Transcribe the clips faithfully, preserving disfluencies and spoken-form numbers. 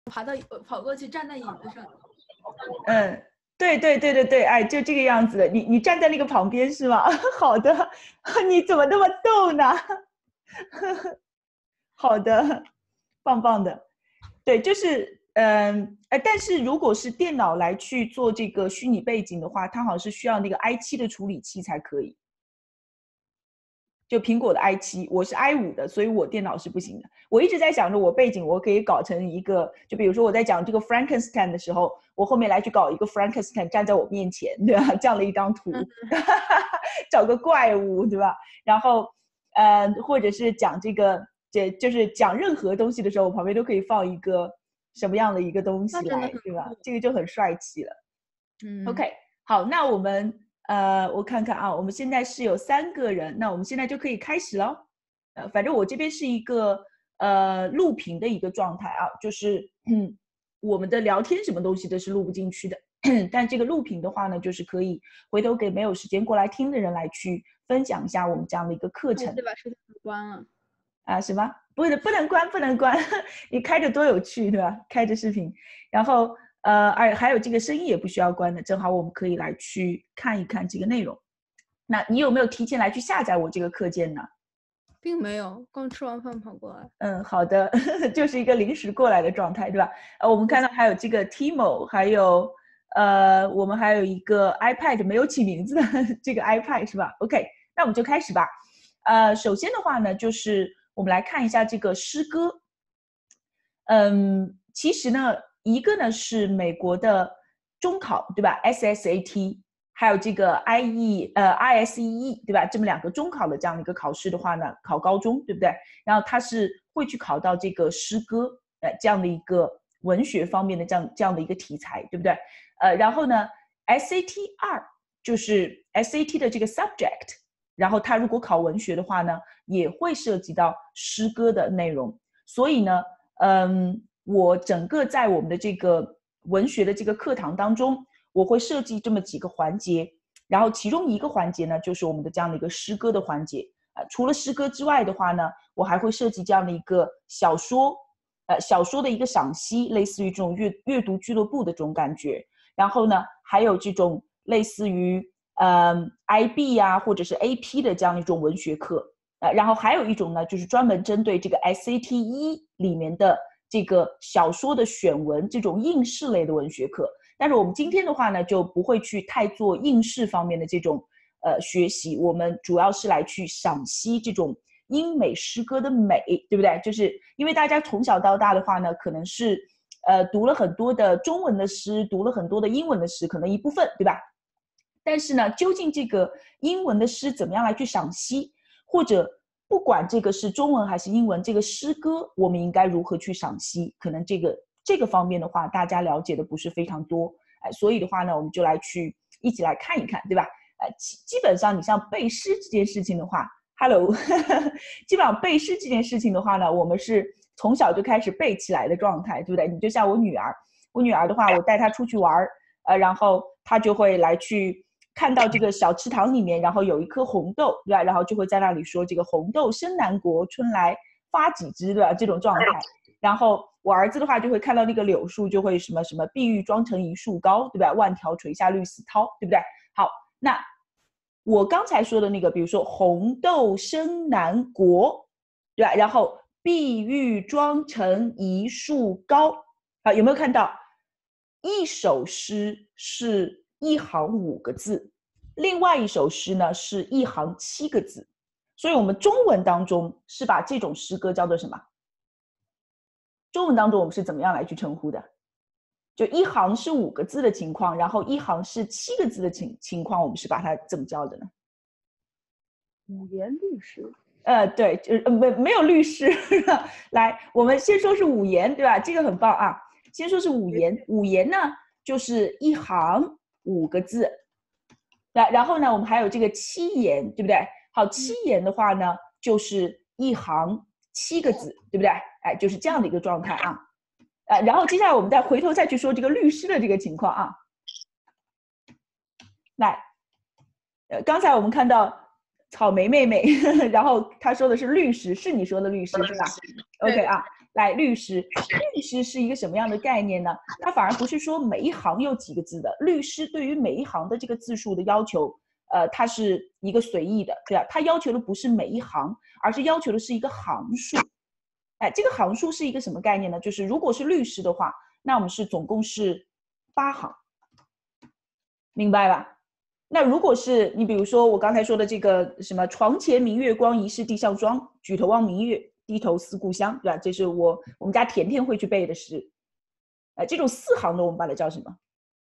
爬到跑过去站在椅子上。 嗯，对对对对对，哎，就这个样子的。你你站在那个旁边是吗？好的，你怎么那么逗呢？好的，棒棒的。对，就是嗯呃，但是如果是电脑来去做这个虚拟背景的话，它好像是需要那个 i 七的处理器才可以。就苹果的 i 七，我是 i 五的，所以我电脑是不行的。我一直在想着我背景我可以搞成一个，就比如说我在讲这个 Frankenstein 的时候，我后面来去搞一个 Frankenstein 站在我面前，对吧？这样的一张图，找个怪物，对吧？然后呃，或者是讲这个，这就是讲任何东西的时候，我旁边都可以放一个什么样的一个东西来，对吧？这个就很帅气了。 嗯 OK， 好，那我们。呃，我看看啊，我们现在是有三个人，那我们现在就可以开始了。呃，反正我这边是一个呃录屏的一个状态啊，就是嗯，我们的聊天什么东西都是录不进去的，但这个录屏的话呢，就是可以回头给没有时间过来听的人来去分享一下我们这样的一个课程。 对吧？视频关了啊？什么？不能不能关，不能关，你开着多有趣，对吧？开着视频，然后。呃，而还有这个声音也不需要关的，正好我们可以来去看一看这个内容。那你有没有提前来去下载我这个课件呢？ 并没有，刚吃完饭跑过来。 嗯，好的，就是一个临时过来的状态，对吧？呃，我们看到还有这个 Timo， 还有呃，我们还有一个 iPad 没有起名字的这个 iPad 是吧 ？OK， 那我们就开始吧。呃，首先的话呢，就是我们来看一下这个诗歌。嗯，其实呢。一个呢是美国的中考，对吧 ？S S A T， 还有这个 I E 呃 I S E E， 对吧？这么两个中考的这样的一个考试的话呢，考高中，对不对？然后它是会去考到这个诗歌，呃，这样的一个文学方面的这样这样的一个题材，对不对？呃，然后呢 ，S A T 二就是 S A T 的这个 subject， 然后它如果考文学的话呢，也会涉及到诗歌的内容，所以呢，嗯。我整个在我们的这个文学的这个课堂当中，我会设计这么几个环节，然后其中一个环节呢，就是我们的这样的一个诗歌的环节。呃，除了诗歌之外的话呢，我还会设计这样的一个小说，呃，小说的一个赏析，类似于这种阅阅读俱乐部的这种感觉。然后呢，还有这种类似于呃 I B 呀、啊、或者是 A P 的这样一种文学课。呃，然后还有一种呢，就是专门针对这个 S A T 一里面的。这个小说的选文这种应试类的文学课，但是我们今天的话呢，就不会去太做应试方面的这种呃学习，我们主要是来去赏析这种英美诗歌的美，对不对？就是因为大家从小到大的话呢，可能是呃读了很多的中文的诗，读了很多的英文的诗，可能一部分，对吧？但是呢，究竟这个英文的诗怎么样来去赏析，或者不管这个是中文还是英文，这个诗歌我们应该如何去赏析？可能这个这个方面的话，大家了解的不是非常多，哎，所以的话呢，我们就来去一起来看一看，对吧？呃，基本上你像背诗这件事情的话 ，Hello， 基本上背诗这件事情的话呢，我们是从小就开始背起来的状态，对不对？你就像我女儿，我女儿的话，我带她出去玩，呃，然后她就会来去。看到这个小池塘里面，然后有一颗红豆，对吧？然后就会在那里说这个红豆生南国，春来发几枝，对吧？这种状态。然后我儿子的话就会看到那个柳树，就会什么什么碧玉妆成一树高，对吧？万条垂下绿丝绦，对不对？好，那我刚才说的那个，比如说红豆生南国，对吧？然后碧玉妆成一树高，啊，有没有看到？一首诗是一行五个字，另外一首诗呢是一行七个字，所以我们中文当中是把这种诗歌叫做什么？中文当中我们是怎么样来去称呼的？就一行是五个字的情况，然后一行是七个字的情情况，我们是把它怎么叫的呢？ 五言律诗。 呃，对，就是没没有律诗。来，我们先说是五言，对吧？这个很棒啊。先说是五言，五言呢就是一行五个字，然然后呢，我们还有这个七言，对不对？好，七言的话呢，就是一行七个字，对不对？哎，就是这样的一个状态啊。呃，然后接下来我们再回头再去说这个律诗的这个情况啊。来，呃，刚才我们看到草莓妹妹，然后她说的是律诗，是你说的律诗是吧 ？OK 啊。 来，律诗，律诗是一个什么样的概念呢？它反而不是说每一行有几个字的，律诗对于每一行的这个字数的要求，呃，它是一个随意的，对吧？它要求的不是每一行，而是要求的是一个行数。哎，这个行数是一个什么概念呢？就是如果是律诗的话，那我们是总共是八行，明白吧？那如果是你比如说我刚才说的这个什么床前明月光，疑是地上霜，举头望明月，低头思故乡，对吧？这是我我们家甜甜会去背的诗。呃，这种四行的我们把它叫什么？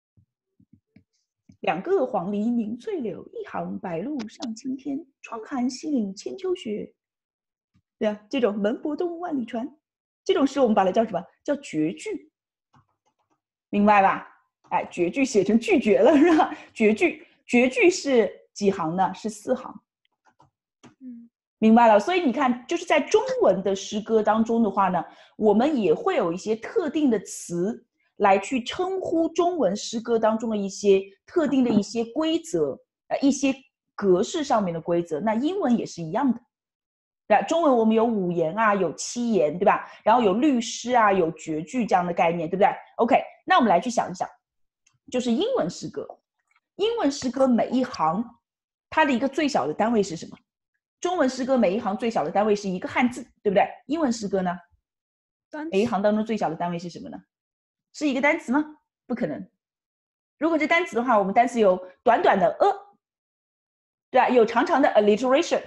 两个黄鹂鸣翠柳，一行白鹭上青天。窗含西岭千秋雪，对啊，这种门泊东吴万里船，这种诗我们把它叫什么？叫绝句，明白吧？哎，绝句写成拒绝了是吧？绝句，绝句是几行呢？是四行。 嗯， 明白了。所以你看，就是在中文的诗歌当中的话呢，我们也会有一些特定的词来去称呼中文诗歌当中的一些特定的一些规则，呃，一些格式上面的规则。那英文也是一样的。对吧？中文我们有五言啊，有七言，对吧？然后有律诗啊，有绝句这样的概念，对不对 ？OK， 那我们来去想一想。就是英文诗歌，英文诗歌每一行它的一个最小的单位是什么？中文诗歌每一行最小的单位是一个汉字，对不对？英文诗歌呢，每一行当中最小的单位是什么呢？是一个单词吗？不可能。如果是单词的话，我们单词有短短的 a， 对吧？有长长的 alliteration，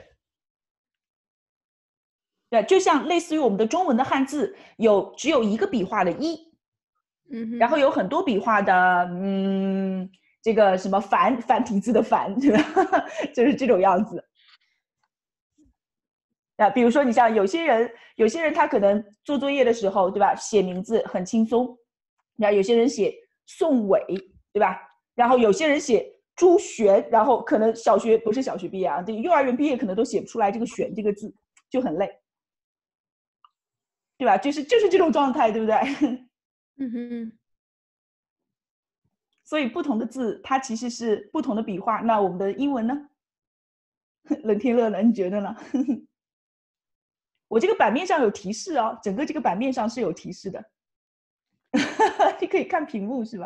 对吧？就像类似于我们的中文的汉字有只有一个笔画的一。 嗯， 然后有很多笔画的，嗯，这个什么繁繁体字的繁，对吧？就是这种样子。啊，比如说你像有些人，有些人他可能做作业的时候，对吧？写名字很轻松，然后有些人写宋伟，对吧？然后有些人写朱璇，然后可能小学不是小学毕业啊，这幼儿园毕业可能都写不出来这个璇这个字，就很累，对吧？就是就是这种状态，对不对？ 嗯哼， 所以不同的字，它其实是不同的笔画。那我们的英文呢？冷天乐呢？你觉得呢？我这个版面上有提示哦，整个这个版面上是有提示的，你可以看屏幕是吧？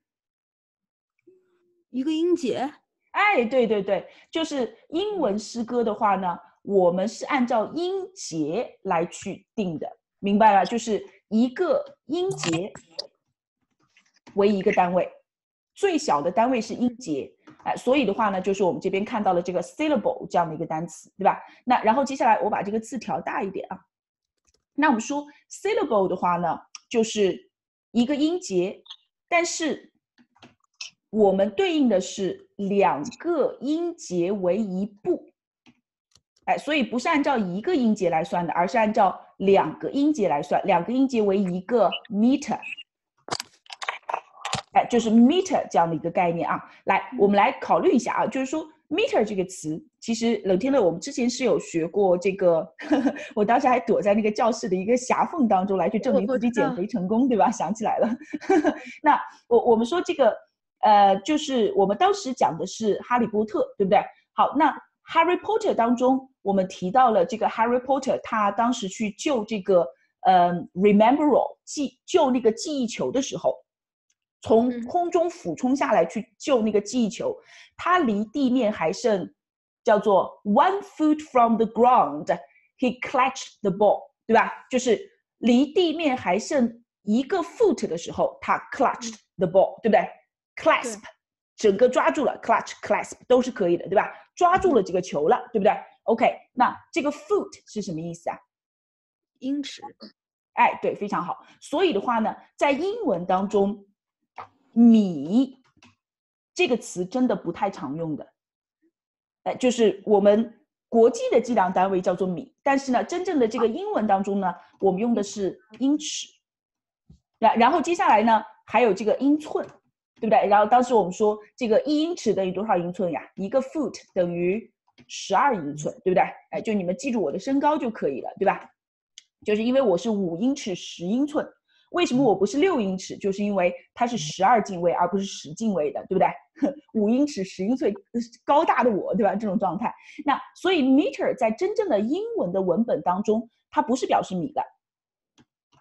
一个音节。 哎，对对对，就是英文诗歌的话呢，我们是按照音节来去定的，明白了？就是一个音节为一个单位，最小的单位是音节。哎，所以的话呢，就是我们这边看到了这个 syllable 这样的一个单词，对吧？那然后接下来我把这个字调大一点啊。那我们说 syllable 的话呢，就是一个音节，但是我们对应的是两个音节为一步。哎，所以不是按照一个音节来算的，而是按照两个音节来算，两个音节为一个 meter。哎，就是 meter 这样的一个概念啊。来，我们来考虑一下啊，就是说 meter 这个词，其实冷天乐我们之前是有学过这个，呵呵，我当时还躲在那个教室的一个狭缝当中来去证明自己减肥成功，对吧？想起来了。那我我们说这个，呃，就是我们当时讲的是哈利波特，对不对？好，那 Harry Potter 当中，我们提到了这个 Harry Potter， 他当时去救这个，呃 Remembrall 记救那个记忆球的时候。从空中俯冲下来去救那个记忆球，他离地面还剩叫做 one foot from the ground, he clutched the ball， 对吧？就是离地面还剩一个 foot 的时候，他 clutched the ball， 对不对 ？clasp 整个抓住了 ，clutch clasp 都是可以的，对吧？抓住了这个球了，对不对 ？OK， 那这个 foot 是什么意思啊？ 英尺。 哎，对，非常好。所以的话呢，在英文当中，米这个词真的不太常用的，哎，就是我们国际的计量单位叫做米，但是呢，真正的这个英文当中呢，我们用的是英尺。然然后接下来呢，还有这个英寸，对不对？然后当时我们说这个一英尺等于多少英寸呀？一个 foot 等于十二英寸，对不对？哎，就你们记住我的身高就可以了，对吧？就是因为我是五英尺十英寸。为什么我不是六英尺？就是因为它是十二进位，而不是十进位的，对不对？五英尺十英寸，高大的我，对吧？这种状态。那所以 meter 在真正的英文的文本当中，它不是表示米的，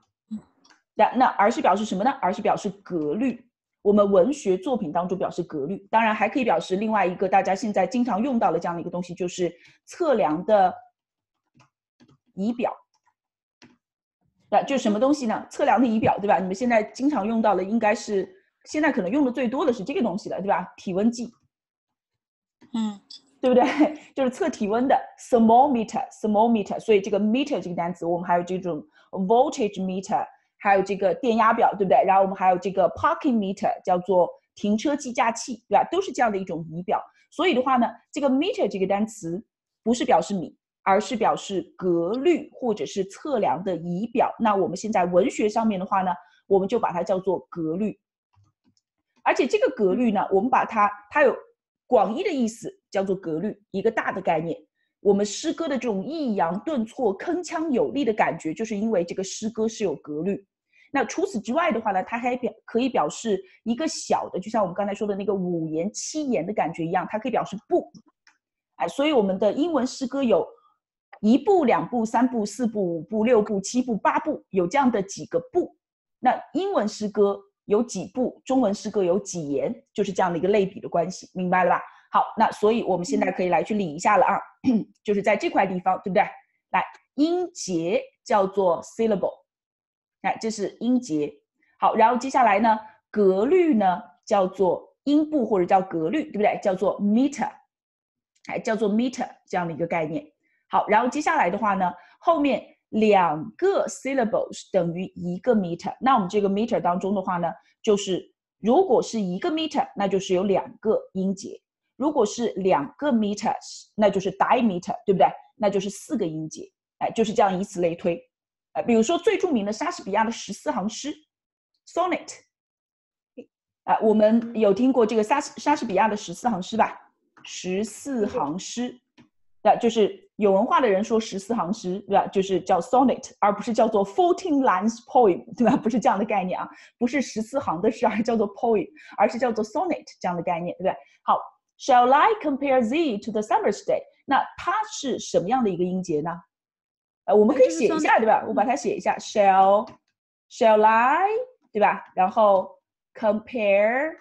那那而是表示什么呢？而是表示格律。我们文学作品当中表示格律，当然还可以表示另外一个大家现在经常用到的这样的一个东西，就是测量的仪表。那就什么东西呢？测量的仪表，对吧？你们现在经常用到的应该是现在可能用的最多的是这个东西了，对吧？体温计， 嗯， 对不对？就是测体温的 thermometer thermometer。所以这个 meter 这个单词，我们还有这种 voltage meter， 还有这个电压表，对不对？然后我们还有这个 parking meter， 叫做停车计价器，对吧？都是这样的一种仪表。所以的话呢，这个 meter 这个单词不是表示米，而是表示格律或者是测量的仪表。那我们现在文学上面的话呢，我们就把它叫做格律。而且这个格律呢，我们把它它有广义的意思，叫做格律，一个大的概念。我们诗歌的这种抑扬顿挫、铿锵有力的感觉，就是因为这个诗歌是有格律。那除此之外的话呢，它还表可以表示一个小的，就像我们刚才说的那个五言七言的感觉一样，它可以表示步。哎，所以我们的英文诗歌有一步、两步、三步、四步、五步、六步、七步、八步，有这样的几个步。那英文诗歌有几步，中文诗歌有几言，就是这样的一个类比的关系，明白了吧？好，那所以我们现在可以来去理一下了啊，就是在这块地方，对不对？来，音节叫做 syllable， 哎，这是音节。好，然后接下来呢，格律呢叫做音部或者叫格律，对不对？叫做 meter， 哎，叫做 meter 这样的一个概念。好，然后接下来的话呢，后面两个 syllables 等于一个 meter。那我们这个 meter 当中的话呢，就是如果是一个 meter， 那就是有两个音节；如果是两个 meters， 那就是 diameter， 对不对？那就是四个音节。哎，就是这样以此类推。哎，比如说最著名的莎士比亚的十四行诗 sonnet， 啊，我们有听过这个莎莎士比亚的十四行诗吧？十四行诗，对，就是有文化的人说十四行诗，对吧？就是叫 sonnet， 而不是叫做 fourteen lines poem， 对吧？不是这样的概念啊，不是十四行的诗，而叫做 poem， 而是叫做 sonnet 这样的概念，对不对？好 ，Shall I compare thee to the summer's day？ 那它是什么样的一个音节呢？呃，我们可以写一下，对吧？我把它写一下 ，shall shall I， 对吧？然后 compare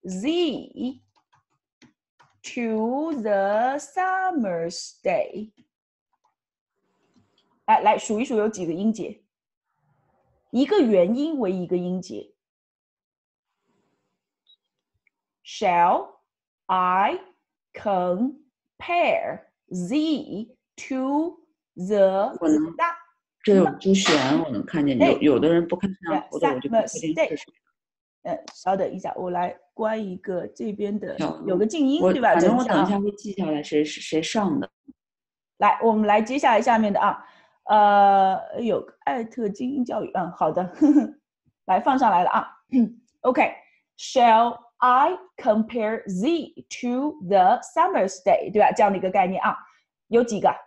thee to the summer's day。哎，来数一数有几个音节？一个元音为一个音节。Shall I compare thee to the 我能这有朱璇，我能看见有有的人不看上或者我就不确定是谁。 呃，稍等一下，我来关一个这边的，有个静音，对吧？ 反正我等一下会记下来谁是谁上的。 来，我们来接下来下面的啊，呃，有艾特精英教育，嗯，好的，呵呵，来放上来了啊。OK，Shall I compare thee to the summer's day？ 对吧？这样的一个概念啊，有几个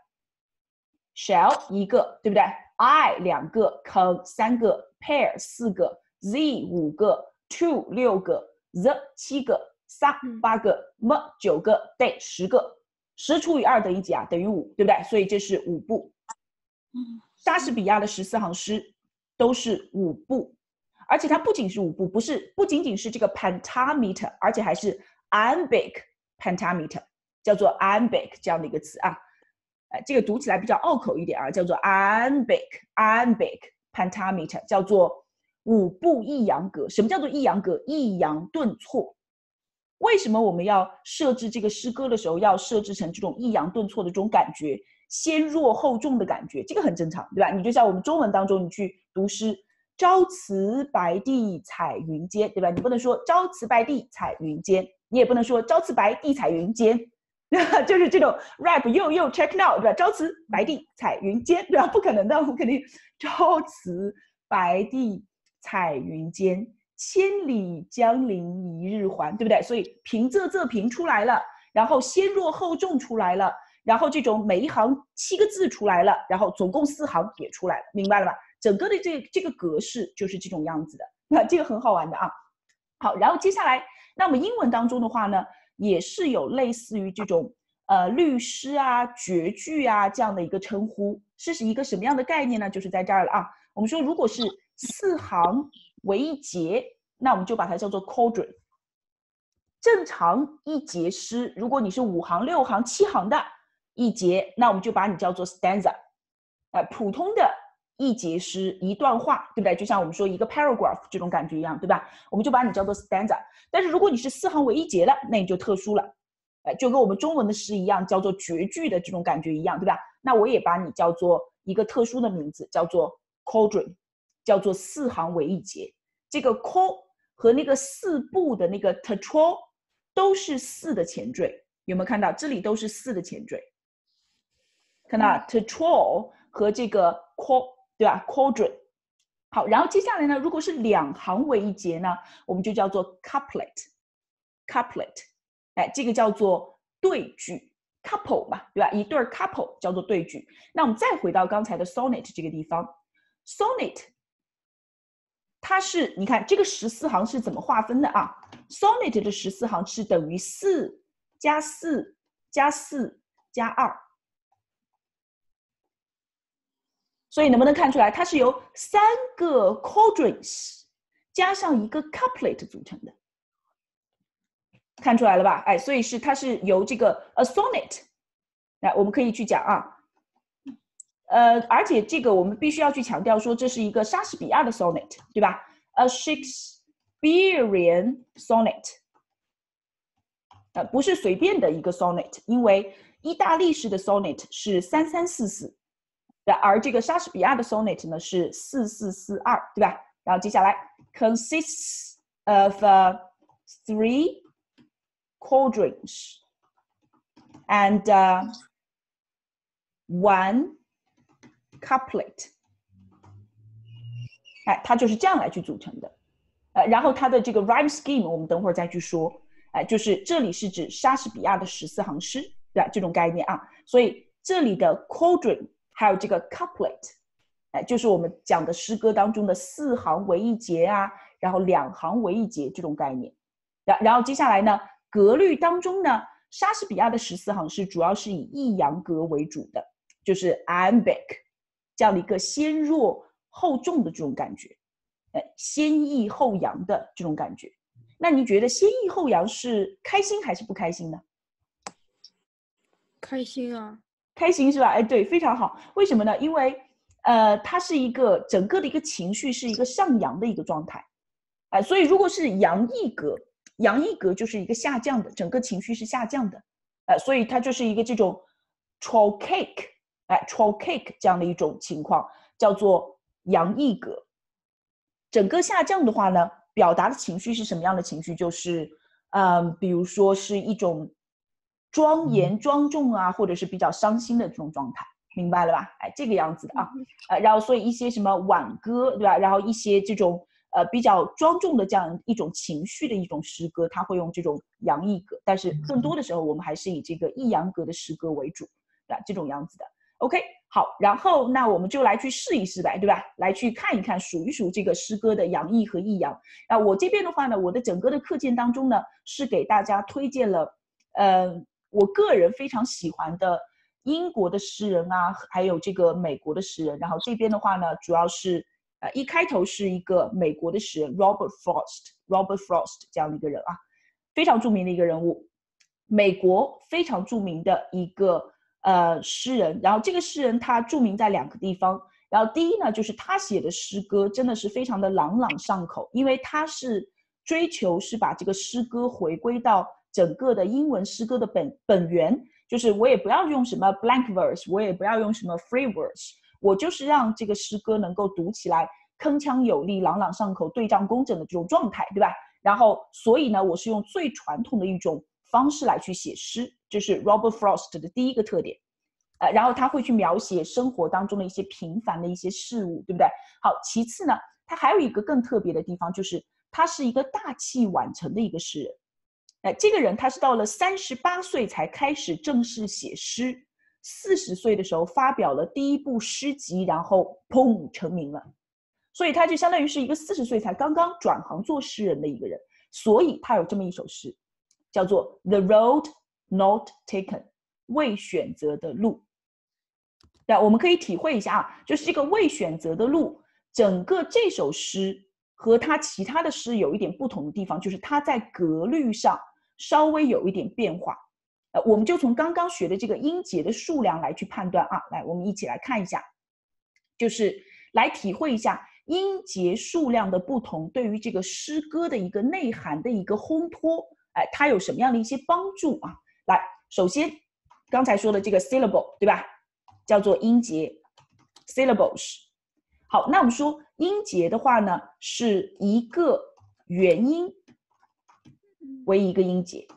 ？Shall 一个，对不对 ？I 两个 ，com 三个 ，pair 四个 ，thee 五个。to 六个 the 七个 sa 八个 m 九个 day 十个，十除以二等于几啊？等于五，对不对？所以这是五步。莎士比亚的十四行诗都是五步，而且它不仅是五步，不是不仅仅是这个 pentameter， 而且还是 iambic pentameter， 叫做 iambic 这样的一个词啊。呃，这个读起来比较拗口一点啊，叫做 iambic iambic pentameter， 叫做五步抑扬格。什么叫做抑扬格？抑扬顿挫。为什么我们要设置这个诗歌的时候要设置成这种抑扬顿挫的这种感觉，先弱后重的感觉？这个很正常，对吧？你就像我们中文当中，你去读诗，朝辞白帝彩云间，对吧？你不能说朝辞白帝彩云间，你也不能说朝辞白帝彩云间，就是这种 rap 又又 check now， 对吧？朝辞白帝彩云间，对吧？不可能的，我们肯定朝辞白帝彩云间，千里江陵一日还，对不对？所以平仄仄平出来了，然后先弱后重出来了，然后这种每一行七个字出来了，然后总共四行也出来了，明白了吧？整个的这这个格式就是这种样子的，那这个很好玩的啊。好，然后接下来，那么英文当中的话呢，也是有类似于这种呃律诗啊、绝句啊这样的一个称呼，是一个什么样的概念呢？就是在这儿了啊。我们说，如果是四行为一节，那我们就把它叫做 quadrant。正常一节诗，如果你是五行、六行、七行的一节，那我们就把你叫做 stanza。呃，普通的一节诗，一段话，对不对？就像我们说一个 paragraph 这种感觉一样，对吧？我们就把你叫做 stanza。但是如果你是四行为一节的，那你就特殊了。呃，就跟我们中文的诗一样，叫做绝句的这种感觉一样，对吧？那我也把你叫做一个特殊的名字，叫做 quadrant， 叫做四行为一节。这个 q 和那个四部的那个 tetrao 都是四的前缀，有没有看到？这里都是四的前缀。看到 tetrao 和这个 q， 对吧 ？quadrant。好，然后接下来呢，如果是两行为一节呢，我们就叫做 couplet。couplet， 哎，这个叫做对句 ，couple 嘛，对吧？一对 couple 叫做对句。那我们再回到刚才的 sonnet 这个地方 ，sonnet 它是你看这个十四行是怎么划分的啊 ？sonnet 的十四行是等于四加四加四加二。所以能不能看出来，它是由三个 quadrants 加上一个 couplet 组成的？看出来了吧？哎，所以是它是由这个 a sonnet， 那我们可以去讲啊，呃，而且这个我们必须要去强调说，这是一个莎士比亚的 sonnet， 对吧 ？a Shakespearean sonnet， 呃，不是随便的一个 sonnet， 因为意大利式的 sonnet 是三三四四。而这个莎士比亚的 sonnet 呢是四四四二，对吧？然后接下来 consists of、uh, three quadrants and、uh, one couplet。哎，它就是这样来去组成的。呃，然后它的这个 rhyme scheme 我们等会儿再去说。哎，就是这里是指莎士比亚的十四行诗，对吧？这种概念啊。所以这里的 quadrant还有这个 couplet， 哎，就是我们讲的诗歌当中的四行为一节啊，然后两行为一节这种概念。然然后接下来呢，格律当中呢，莎士比亚的十四行诗主要是以抑扬格为主的，就是 iambic 这样的一个先弱后重的这种感觉，哎，先抑后扬的这种感觉。那你觉得先抑后扬是开心还是不开心呢？ 开心啊。 开心是吧？哎，对，非常好。为什么呢？因为，呃，它是一个整个的一个情绪是一个上扬的一个状态，哎、呃，所以如果是扬抑格，扬抑格就是一个下降的，整个情绪是下降的，呃，所以它就是一个这种 trochaic， 哎 trochaic 这样的一种情况，叫做扬抑格。整个下降的话呢，表达的情绪是什么样的情绪？就是，嗯、呃，比如说是一种庄严庄重啊，或者是比较伤心的这种状态，明白了吧？哎，这个样子的啊，呃，然后所以一些什么挽歌，对吧？然后一些这种呃比较庄重的这样一种情绪的一种诗歌，它会用这种扬抑格，但是更多的时候我们还是以这个抑扬格的诗歌为主，对吧？这种样子的。OK， 好，然后那我们就来去试一试呗，对吧？来去看一看，数一数这个诗歌的扬抑和抑扬。那我这边的话呢，我的整个的课件当中呢，是给大家推荐了，呃。我个人非常喜欢的英国的诗人啊，还有这个美国的诗人。然后这边的话呢，主要是呃一开头是一个美国的诗人 Robert Frost，Robert Frost 这样的一个人啊，非常著名的一个人物，美国非常著名的一个呃诗人。然后这个诗人他著名在两个地方。然后第一呢，就是他写的诗歌真的是非常的朗朗上口，因为他是追求是把这个诗歌回归到整个的英文诗歌的本本源，就是我也不要用什么 blank verse， 我也不要用什么 free verse， 我就是让这个诗歌能够读起来铿锵有力、朗朗上口、对仗工整的这种状态，对吧？然后所以呢，我是用最传统的一种方式来去写诗，这是 Robert Frost 的第一个特点。呃，然后他会去描写生活当中的一些平凡的一些事物，对不对？好，其次呢，他还有一个更特别的地方，就是他是一个大器晚成的一个诗人。哎，这个人他是到了三十八岁才开始正式写诗，四十岁的时候发表了第一部诗集，然后砰成名了。所以他就相当于是一个四十岁才刚刚转行做诗人的一个人。所以他有这么一首诗，叫做 The Road Not Taken， 未选择的路。对，我们可以体会一下啊，就是这个未选择的路整个这首诗和它其他的诗有一点不同的地方，就是它在格律上稍微有一点变化。呃，我们就从刚刚学的这个音节的数量来去判断啊。来，我们一起来看一下，就是来体会一下音节数量的不同对于这个诗歌的一个内涵的一个烘托，哎，它有什么样的一些帮助啊？来，首先刚才说的这个 syllable， 对吧？叫做音节 syllables。好，那我们说音节的话呢，是一个元音为一个音节。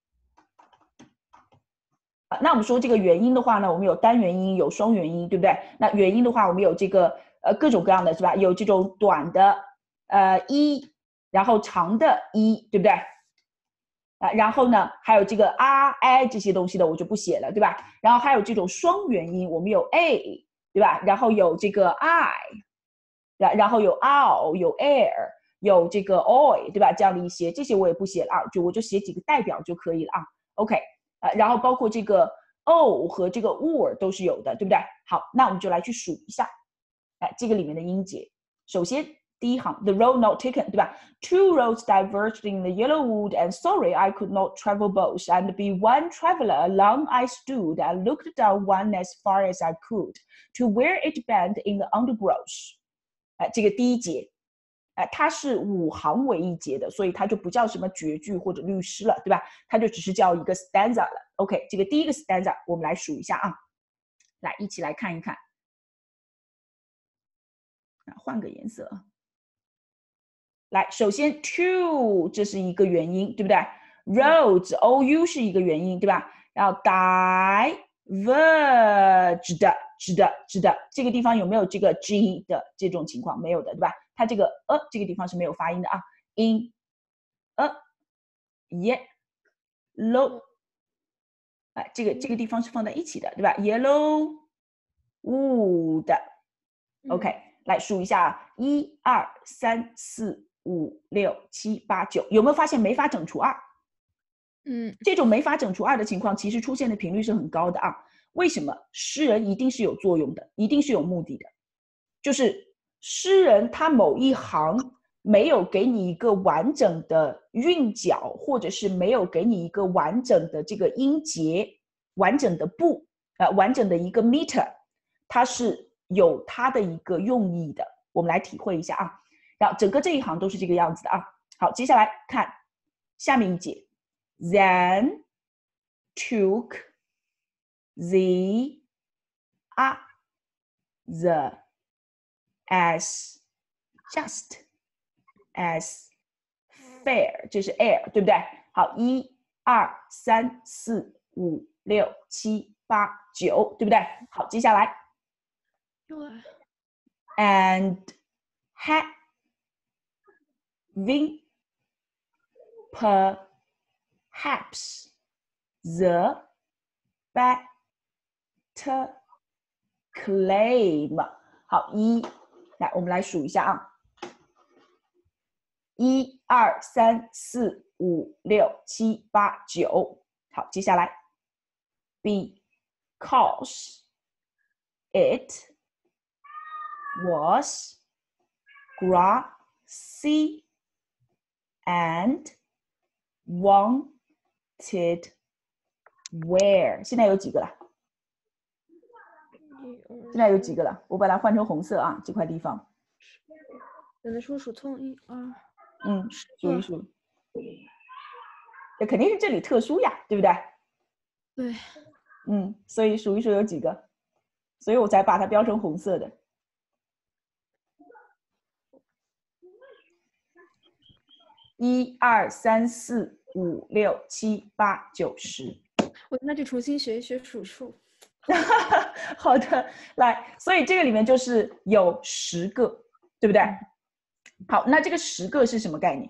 那我们说这个元音的话呢，我们有单元音，有双元音，对不对？那元音的话，我们有这个呃各种各样的，是吧？有这种短的呃一，然后长的一，对不对？啊，然后呢，还有这个 r i 这些东西的我就不写了，对吧？然后还有这种双元音，我们有 a， 对吧？然后有这个 i， 然然后有 ow， 有 air， 有这个 oi， 对吧？这样的一些，这些我也不写了啊，就我就写几个代表就可以了啊。OK。呃，然后包括这个 o 和这个 or 都是有的，对不对？好，那我们就来去数一下，哎，这个里面的音节。首先第一行 ，the road not taken， 对吧 ？Two roads diverged in the yellow wood, and sorry I could not travel both. And be one traveler, along I stood, and looked down one as far as I could, to where it bent in the undergrowth。哎，这个第一节。哎，它是五行为一节的，所以它就不叫什么绝句或者律诗了，对吧？它就只是叫一个 stanza 了。OK， 这个第一个 stanza 我们来数一下啊，来一起来看一看。啊，换个颜色啊。来，首先 to 这是一个元音，对不对 ？roads ou 是一个元音，对吧？然后 diverged 的指的这个地方有没有这个 g 的这种情况？没有的，对吧？它这个呃这个地方是没有发音的啊 ，in a yellow， 啊，这个这个地方是放在一起的，对吧 ？yellow wood， OK， 来数一下啊，一二三四五六七八九，有没有发现没法整除二？ 嗯， 这种没法整除二的情况，其实出现的频率是很高的啊。为什么？诗人一定是有作用的，一定是有目的的，就是诗人他某一行没有给你一个完整的韵脚，或者是没有给你一个完整的这个音节、完整的步、呃完整的一个 meter， 它是有它的一个用意的。我们来体会一下啊。然后整个这一行都是这个样子的啊。好，接下来看下面一节 ，then took the a the as just as fair， 这是 air， 对不对？好，一二三四五六七八九，对不对？好，接下来 and having perhaps the better claim。 好，一来我们来数一下啊，一二三四五六七八九。好，接下来 because it was grassy and wanted where， 现在有几个了？现在有几个了？我把它换成红色啊，这块地方。 有的时候数错，一二， 嗯，数一数。这肯定是这里特殊呀，对不对？ 对。 嗯，所以数一数有几个，所以我才把它标成红色的。一二三四五六七八九十。 我那就重新学一学数数。 好的，来，所以这个里面就是有十个，对不对？好，那这个十个是什么概念？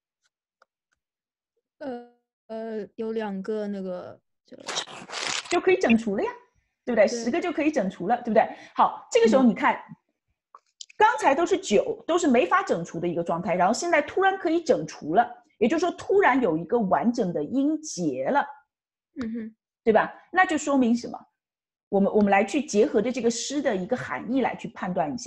呃呃，有两个那个就就可以整除了呀，对不对？十个就可以整除了，对不对？好，这个时候你看，嗯、刚才都是九，都是没法整除的一个状态，然后现在突然可以整除了，也就是说突然有一个完整的音节了， 嗯哼， 对吧？那就说明什么？我们我们来去结合着这个诗的一个含义来去判断一下。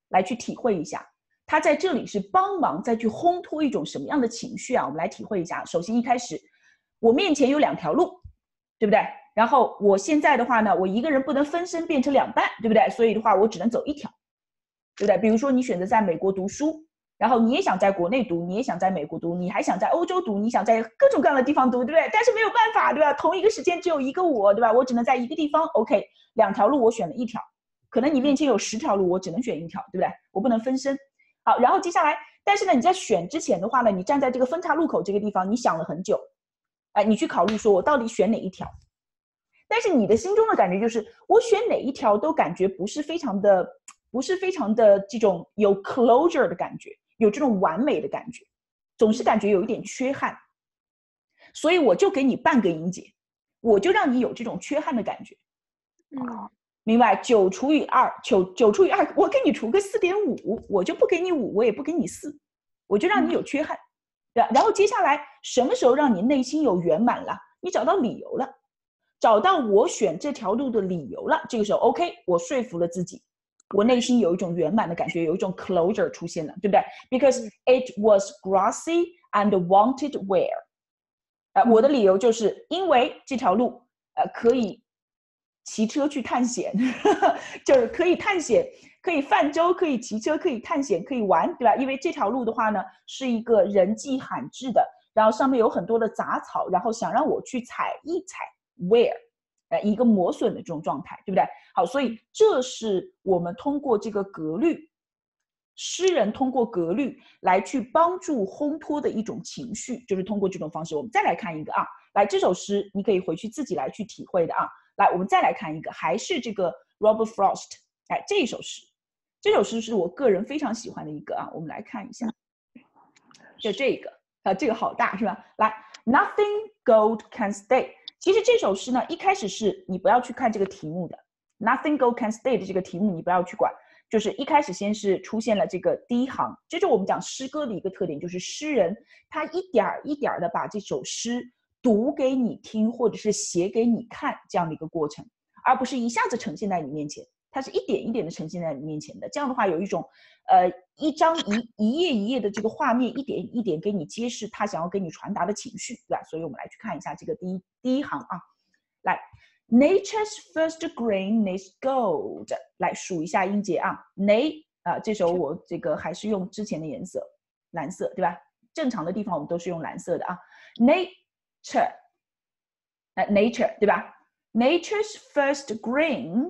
来去体会一下，它在这里是帮忙再去烘托一种什么样的情绪啊？我们来体会一下。首先一开始，我面前有两条路，对不对？然后我现在的话呢，我一个人不能分身变成两半，对不对？所以的话，我只能走一条，对不对？比如说你选择在美国读书，然后你也想在国内读，你也想在美国读，你还想在欧洲读，你想在各种各样的地方读，对不对？但是没有办法，对吧？同一个时间只有一个我，对吧？我只能在一个地方 OK， 两条路我选了一条，可能你面前有十条路，我只能选一条，对不对？我不能分身。好，然后接下来，但是呢，你在选之前的话呢，你站在这个分岔路口这个地方，你想了很久，哎，你去考虑说我到底选哪一条？但是你的心中的感觉就是，我选哪一条都感觉不是非常的，不是非常的这种有 closure 的感觉，有这种完美的感觉，总是感觉有一点缺憾。所以我就给你半个音节，我就让你有这种缺憾的感觉。 嗯， 明白？九除以二，九九除以二，我给你除个四点五，我就不给你五，我也不给你四，我就让你有缺憾。对吧？然后接下来什么时候让你内心有圆满了？你找到理由了，找到我选这条路的理由了，这个时候 OK， 我说服了自己，我内心有一种圆满的感觉，有一种 closure 出现了，对不对 ？Because it was grassy and wanted wear。呃，我的理由就是因为这条路呃可以骑车去探险，就是可以探险，可以泛舟，可以骑车，可以探险，可以玩，对吧？因为这条路的话呢，是一个人迹罕至的，然后上面有很多的杂草，然后想让我去踩一踩 ，wear， 呃，一个磨损的这种状态，对不对？好，所以这是我们通过这个格律。诗人通过格律来去帮助烘托的一种情绪，就是通过这种方式。我们再来看一个啊，来这首诗你可以回去自己来去体会的啊。来，我们再来看一个，还是这个 Robert Frost， 哎，这一首诗，这首诗是我个人非常喜欢的一个啊。我们来看一下，就这个啊，这个好大是吧？来 ，Nothing gold can stay。其实这首诗呢，一开始是你不要去看这个题目的 ，Nothing gold can stay 的这个题目你不要去管。就是一开始先是出现了这个第一行，这就是我们讲诗歌的一个特点，就是诗人他一点一点的把这首诗读给你听，或者是写给你看这样的一个过程，而不是一下子呈现在你面前，它是一点一点的呈现在你面前的。这样的话有一种呃一张一一页一页的这个画面，一点一点给你揭示他想要给你传达的情绪，对吧？所以我们来去看一下这个第一第一行啊，来。Nature's first grain is gold， 来数一下音节啊 ，na 啊，这时候我这个还是用之前的颜色，蓝色，对吧？正常的地方我们都是用蓝色的啊。Nature， 呃 ，nature 对吧 ？Nature's first grain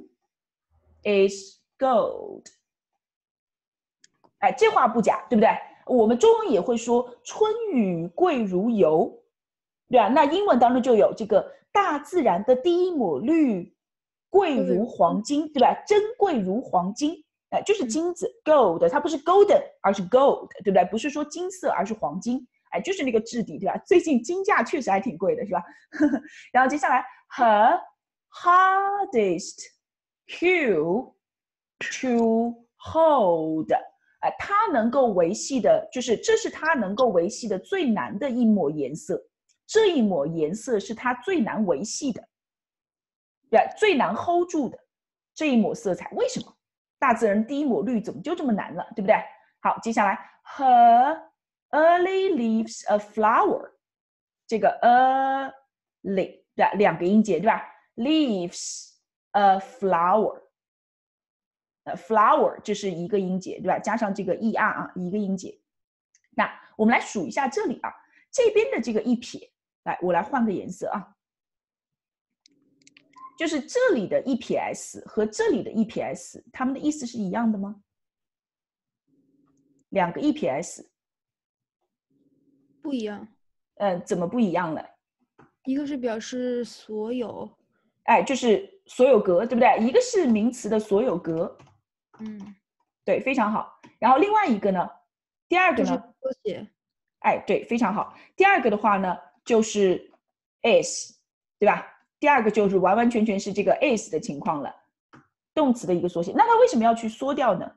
is gold。哎，这话不假，对不对？我们中文也会说春雨贵如油，对吧？那英文当中就有这个。大自然的第一抹绿，贵如黄金，对吧？珍贵如黄金，哎，就是金子 ，gold， 它不是 golden， 而是 gold， 对不对？不是说金色，而是黄金，哎，就是那个质地，对吧？最近金价确实还挺贵的，是吧？然后接下来 ，her hardest hue to hold， 哎，它能够维系的，就是这是它能够维系的最难的一抹颜色。这一抹颜色是它最难维系的，对，最难 hold 住的这一抹色彩。为什么？大自然第一抹绿怎么就这么难了，对不对？好，接下来 her early leaves a flower， 这个 early 对吧？两个音节对吧 ？leaves a flower， 呃 flower 这是一个音节对吧？加上这个 er 啊，一个音节。那我们来数一下这里啊，这边的这个一撇。来，我来换个颜色啊，就是这里的 E P S 和这里的 E P S， 它们的意思是一样的吗？两个 E P S 不一样。 呃，怎么不一样了？ 一个是表示所有， 哎，就是所有格，对不对？一个是名词的所有格， 嗯， 对，非常好。然后另外一个呢，第二个呢， 缩写， 哎，对，非常好。第二个的话呢，就是 is， 对吧？第二个就是完完全全是这个 is 的情况了，动词的一个缩写。那它为什么要去缩掉呢？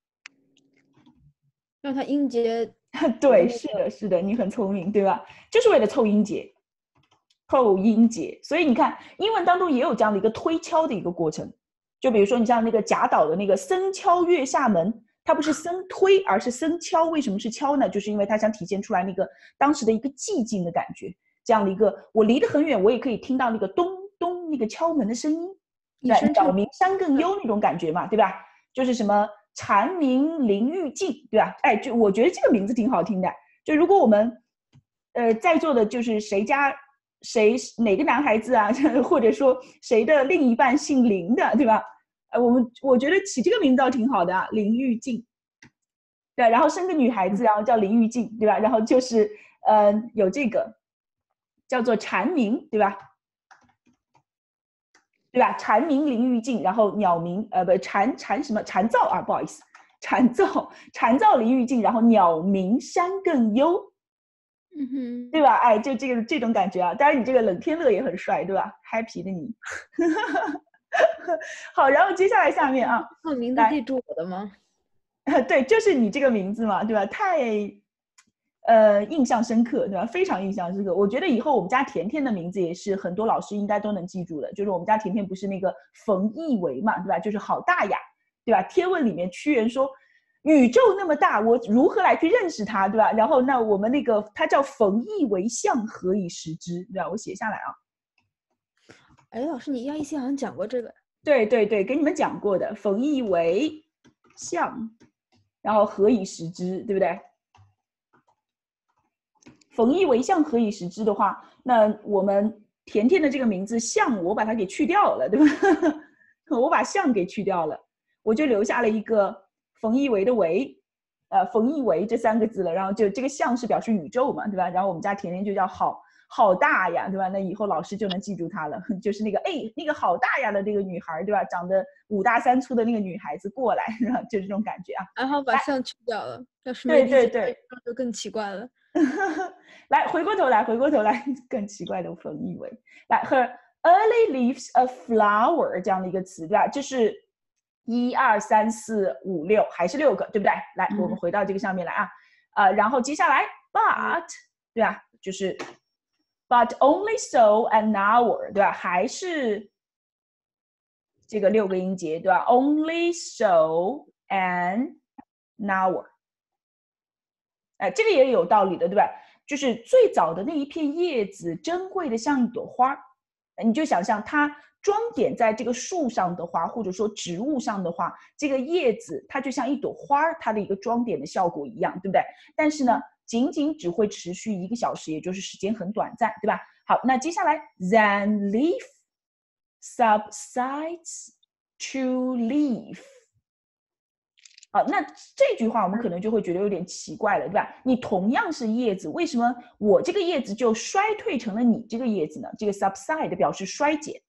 让它音节对，是的，是的，你很聪明，对吧？就是为了凑音节，凑音节。所以你看，英文当中也有这样的一个推敲的一个过程。就比如说，你像那个贾岛的那个“僧敲月下门”， 它不是僧推，而是僧敲。为什么是敲呢？就是因为它想体现出来那个当时的一个寂静的感觉，这样的一个我离得很远，我也可以听到那个咚咚那个敲门的声音，对，鸟鸣山更幽那种感觉嘛，对吧？就是什么蝉鸣林愈静，对吧？哎，就我觉得这个名字挺好听的。就如果我们呃在座的就是谁家谁哪个男孩子啊，或者说谁的另一半姓林的，对吧？呃，我们我觉得起这个名字倒挺好的啊，林愈静，对，然后生个女孩子，然后叫林愈静，对吧？然后就是呃有这个叫做蝉鸣，对吧？对吧？蝉鸣林愈静，然后鸟鸣呃不蝉蝉什么蝉噪啊，不好意思，蝉噪蝉噪林愈静，然后鸟鸣山更幽， 嗯哼， 对吧？哎，就这个这种感觉啊。当然你这个冷天乐也很帅，对吧 ？Happy 的你。好，然后接下来下面啊， 用名字记住我的吗？ 对，就是你这个名字嘛，对吧？太，呃，印象深刻，对吧？非常印象深刻。我觉得以后我们家甜甜的名字也是很多老师应该都能记住的。就是我们家甜甜不是那个冯一维嘛，对吧？就是好大呀，对吧？贴文里面屈原说，宇宙那么大，我如何来去认识它，对吧？然后那我们那个他叫冯一维象，何以识之，对吧？我写下来啊。 哎，老师，你一一期好像讲过这个。 对对对，给你们讲过的，冯一维象，然后何以识之，对不对？冯一维象，何以识之的话，那我们甜甜的这个名字象，我把它给去掉了，对吧？我把象给去掉了，我就留下了一个冯一维的维，呃，冯一维这三个字了。然后就这个象是表示宇宙嘛，对吧？然后我们家甜甜就叫好。好大呀，对吧？那以后老师就能记住她了，就是那个哎，那个好大呀的那个女孩，对吧？长得五大三粗的那个女孩子过来，就这种感觉啊。 然后把象去掉了，要是对对对， 就更奇怪了。 来，回过头来，回过头来，更奇怪的冯一维，来和 early leaves a flower 这样的一个词，对吧？就是一二三四五六，还是六个，对不对？来， 嗯、 我们回到这个上面来啊，呃，然后接下来 but，对吧？就是。But only so an hour， 对吧？还是这个六个音节，对吧 ？Only so an hour， 哎，这个也有道理的，对吧？就是最早的那一片叶子，珍贵的像一朵花，你就想象它装点在这个树上的话，或者说植物上的话，这个叶子它就像一朵花，它的一个装点的效果一样，对不对？但是呢，仅仅只会持续一个小时，也就是时间很短暂，对吧？好，那接下来 then leaf subsides to leaf。好，那这句话我们可能就会觉得有点奇怪了，对吧？你同样是叶子，为什么我这个叶子就衰退成了你这个叶子呢？这个 subside 表示衰减，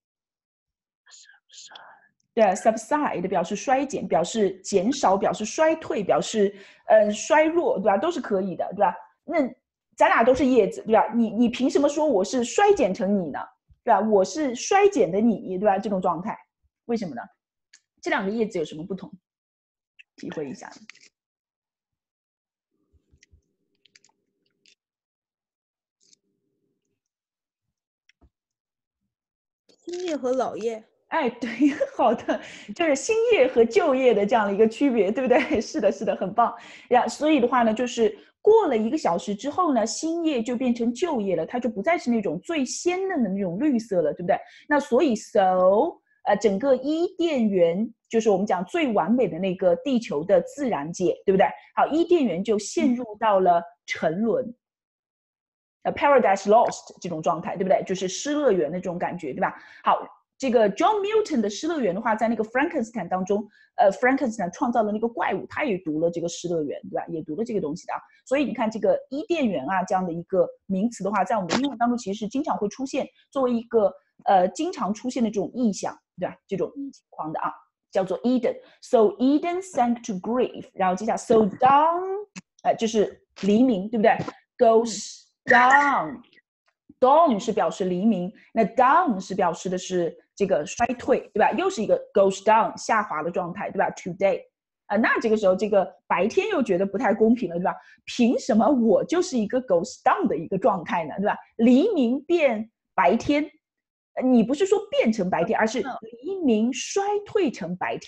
对 ，subside 表示衰减，表示减少，表示衰退，表示呃衰弱，对吧？都是可以的，对吧？那咱俩都是叶子，对吧？你你凭什么说我是衰减成你呢？对吧？我是衰减的你，对吧？这种状态，为什么呢？这两个叶子有什么不同？体会一下。 新叶和老叶。 哎，对，好的，就是新叶和旧叶的这样的一个区别，对不对？是的，是的，很棒呀。所以的话呢，就是过了一个小时之后呢，新叶就变成旧叶了，它就不再是那种最鲜嫩的那种绿色了，对不对？那所以 so 呃，整个伊甸园就是我们讲最完美的那个地球的自然界，对不对？好，伊甸园就陷入到了沉沦。呃 ，Paradise Lost 这种状态，对不对？就是失乐园的这种感觉，对吧？好，这个 John Milton 的失乐园的话，在那个 Frankenstein 当中，呃 ，Frankenstein 创造了那个怪物，他也读了这个失乐园，对吧？也读了这个东西的啊。所以你看这个伊甸园啊这样的一个名词的话，在我们的英文当中其实是经常会出现，作为一个呃经常出现的这种意象，对吧？这种情况的啊，叫做 Eden。So Eden sank to grief， 然后接下来 So dawn， 呃，就是黎明，对不对 ？Goes down， dawn 是表示黎明，那 down 是表示的是这个衰退，对吧？又是一个 goes down 下滑的状态，对吧 ？Today， 啊、呃，那这个时候这个白天又觉得不太公平了，对吧？凭什么我就是一个 goes down 的一个状态呢，对吧？黎明变白天，你不是说变成白天，而是黎明衰退成白天，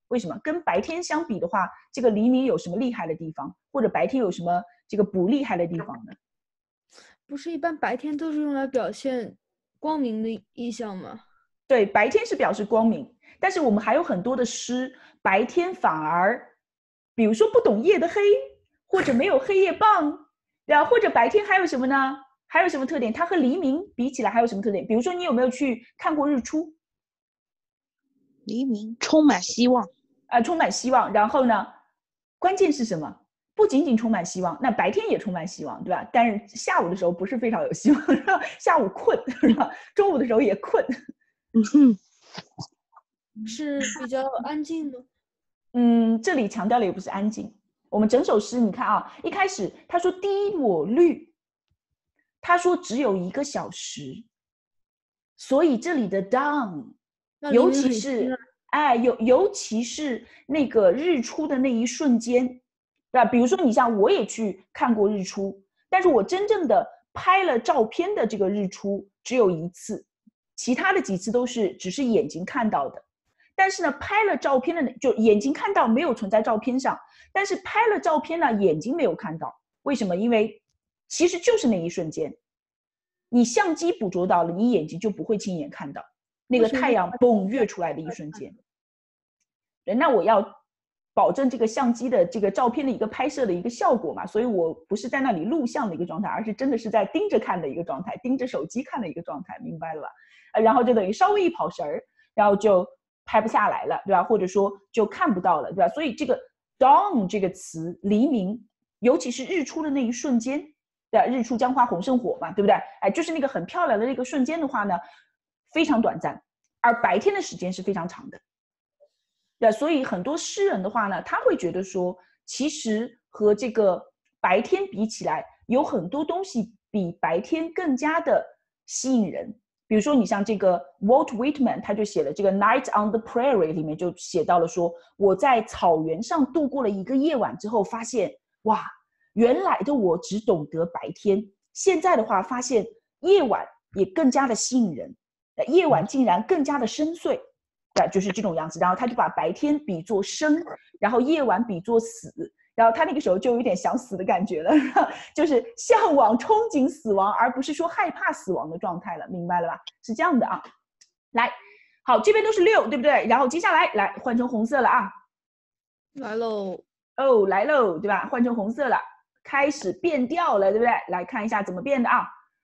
为什么？跟白天相比的话，这个黎明有什么厉害的地方，或者白天有什么这个不厉害的地方呢？ 不是一般白天都是用来表现光明的意象吗？ 对，白天是表示光明，但是我们还有很多的诗，白天反而，比如说不懂夜的黑，或者没有黑夜棒，对吧？或者白天还有什么呢？还有什么特点？它和黎明比起来还有什么特点？比如说你有没有去看过日出？ 黎明充满希望， 啊、呃，充满希望。然后呢，关键是什么？不仅仅充满希望，那白天也充满希望，对吧？但是下午的时候不是非常有希望，下午困，是吧？中午的时候也困。 嗯， 是比较安静吗？ 嗯，这里强调的也不是安静。我们整首诗你看啊，一开始他说滴抹绿，他说只有一个小时，所以这里的 dawn， 尤其是哎，尤尤其是那个日出的那一瞬间，对吧？比如说你像我也去看过日出，但是我真正的拍了照片的这个日出只有一次，其他的几次都是只是眼睛看到的。但是呢，拍了照片的就眼睛看到没有存在照片上，但是拍了照片呢，眼睛没有看到。为什么？因为其实就是那一瞬间，你相机捕捉到了，你眼睛就不会亲眼看到那个太阳蹦跃出来的一瞬间。那我要保证这个相机的这个照片的一个拍摄的一个效果嘛，所以我不是在那里录像的一个状态，而是真的是在盯着看的一个状态，盯着手机看的一个状态，明白了吧？然后就等于稍微一跑神儿，然后就拍不下来了，对吧？或者说就看不到了，对吧？所以这个 dawn 这个词，黎明，尤其是日出的那一瞬间，对吧？日出江花红胜火嘛，对不对？哎，就是那个很漂亮的那个瞬间的话呢，非常短暂，而白天的时间是非常长的。对，所以很多诗人的话呢，他会觉得说，其实和这个白天比起来，有很多东西比白天更加的吸引人。比如说，你像这个 Walt Whitman， 他就写了这个《Night on the Prairie》，里面就写到了说，我在草原上度过了一个夜晚之后，发现哇，原来的我只懂得白天，现在的话发现夜晚也更加的吸引人，夜晚竟然更加的深邃。就是这种样子，然后他就把白天比作生，然后夜晚比作死，然后他那个时候就有点想死的感觉了，就是向往憧憬死亡，而不是说害怕死亡的状态了，明白了吧？是这样的啊。来，好，这边都是六，对不对？然后接下来来换成红色了啊， 来喽， 哦，来喽，对吧？换成红色了，开始变调了，对不对？来看一下怎么变的啊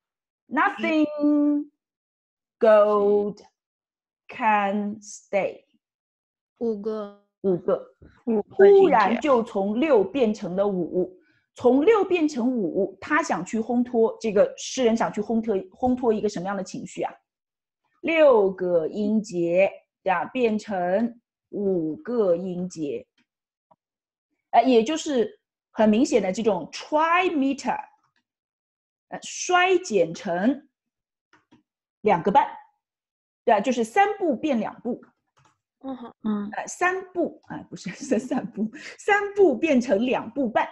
，Nothing gold can stay， 五个， 五个，突然就从六变成了五，从六变成五，他想去烘托，这个诗人想去烘托烘托一个什么样的情绪啊？六个音节呀，变成五个音节，呃，也就是很明显的这种 trimeter， 呃，衰减成两个半。对啊，就是三步变两步， 嗯哼， 嗯， 呃，三步啊、呃，不是三三步，三步变成两步半。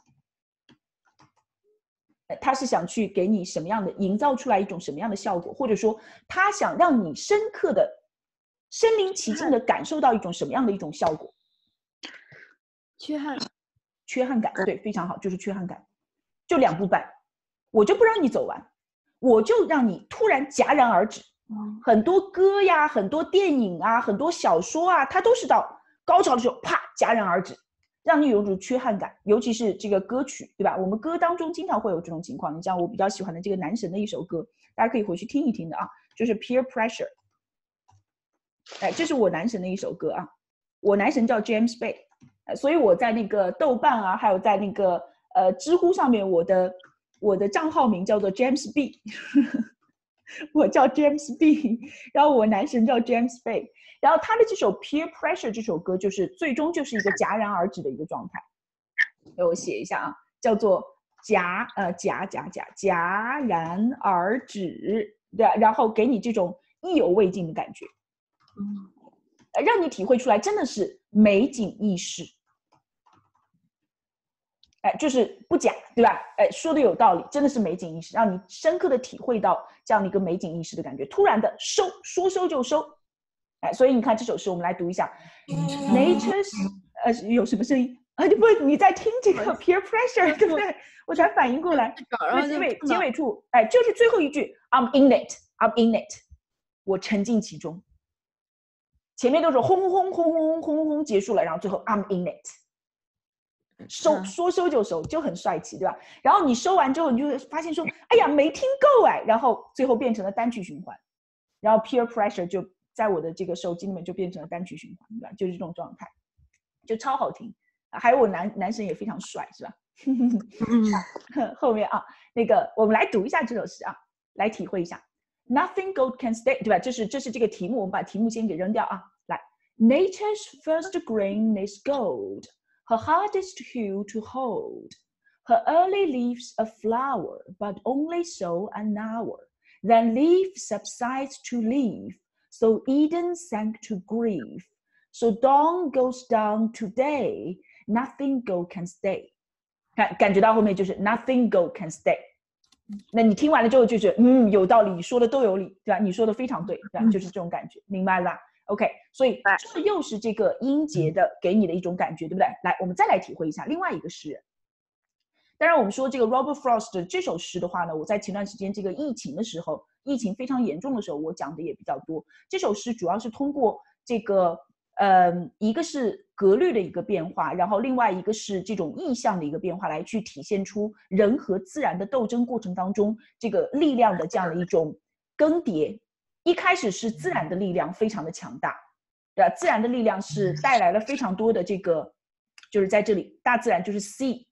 呃，他是想去给你什么样的，营造出来一种什么样的效果，或者说他想让你深刻的、身临其境的感受到一种什么样的一种效果？ 缺憾， 缺憾感，对，非常好，就是缺憾感，就两步半，我就不让你走完，我就让你突然戛然而止。很多歌呀，很多电影啊，很多小说啊，它都是到高潮的时候啪戛然而止，让你有一种缺憾感。尤其是这个歌曲，对吧？我们歌当中经常会有这种情况。你像我比较喜欢的这个男神的一首歌，大家可以回去听一听的啊，就是 Peer Pressure。哎，这是我男神的一首歌啊，我男神叫 James Bay， 所以我在那个豆瓣啊，还有在那个呃知乎上面，我的我的账号名叫做 James B。我叫 James B， 然后我男神叫 James Bay， 然后他的这首 Peer Pressure 这首歌就是最终就是一个戛然而止的一个状态。我写一下啊，叫做戛呃戛戛戛戛然而止，对，然后给你这种意犹未尽的感觉，嗯，让你体会出来真的是美景意识。哎，就是不假，对吧？哎，说的有道理，真的是美景意识，让你深刻的体会到这样的一个美景意识的感觉。突然的收，说收就收， 哎，所以你看这首诗，我们来读一下 ，Nature's 呃有什么声音啊？你不你在听这个 peer pressure 对不对？我才反应过来，结尾结尾处，哎，就是最后一句 I'm in it, I'm in it， 我沉浸其中。前面都是轰轰轰轰轰轰轰结束了，然后最后 I'm in it。收说收就收，就很帅气，对吧？然后你收完之后，你就会发现说，哎呀，没听够哎，然后最后变成了单曲循环，然后 peer pressure 就在我的这个手机里面就变成了单曲循环，对吧？就是这种状态，就超好听。还有我男男神也非常帅，是吧？后面啊，那个我们来读一下这首诗啊，来体会一下。Nothing gold can stay， 对吧？这是这是这个题目，我们把题目先给扔掉啊。来 ，Nature's first grain is gold。Her hardest hue to hold. Her early leaves a flower, but only so an hour. Then leaf subsides to leaf, so Eden sank to grief. So dawn goes down to day, nothing gold can stay. 看，感觉到后面就是 nothing gold can stay. 那你听完了之后就是嗯，有道理，你说的都有理，对吧？你说的非常对，对吧？就是这种感觉，明白了吧？OK， 所以这又是这个音节的给你的一种感觉，对不对？来，我们再来体会一下另外一个诗人。当然，我们说这个 Robert Frost 这首诗的话呢，我在前段时间这个疫情的时候，疫情非常严重的时候，我讲的也比较多。这首诗主要是通过这个，呃，一个是格律的一个变化，然后另外一个是这种意象的一个变化，来去体现出人和自然的斗争过程当中这个力量的这样的一种更迭。一开始是自然的力量非常的强大，对吧？自然的力量是带来了非常多的这个，就是在这里，大自然就是 sea，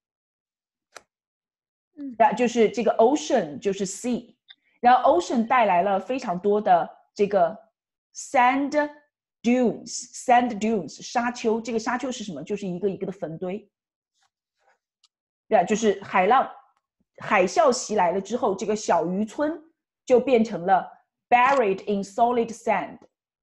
对吧？就是这个 ocean 就是 sea， 然后 ocean 带来了非常多的这个 sand dunes，sand dunes 沙丘，这个沙丘是什么？就是一个一个的坟堆，对吧？就是海浪、海啸袭来了之后，这个小渔村就变成了buried in solid sand，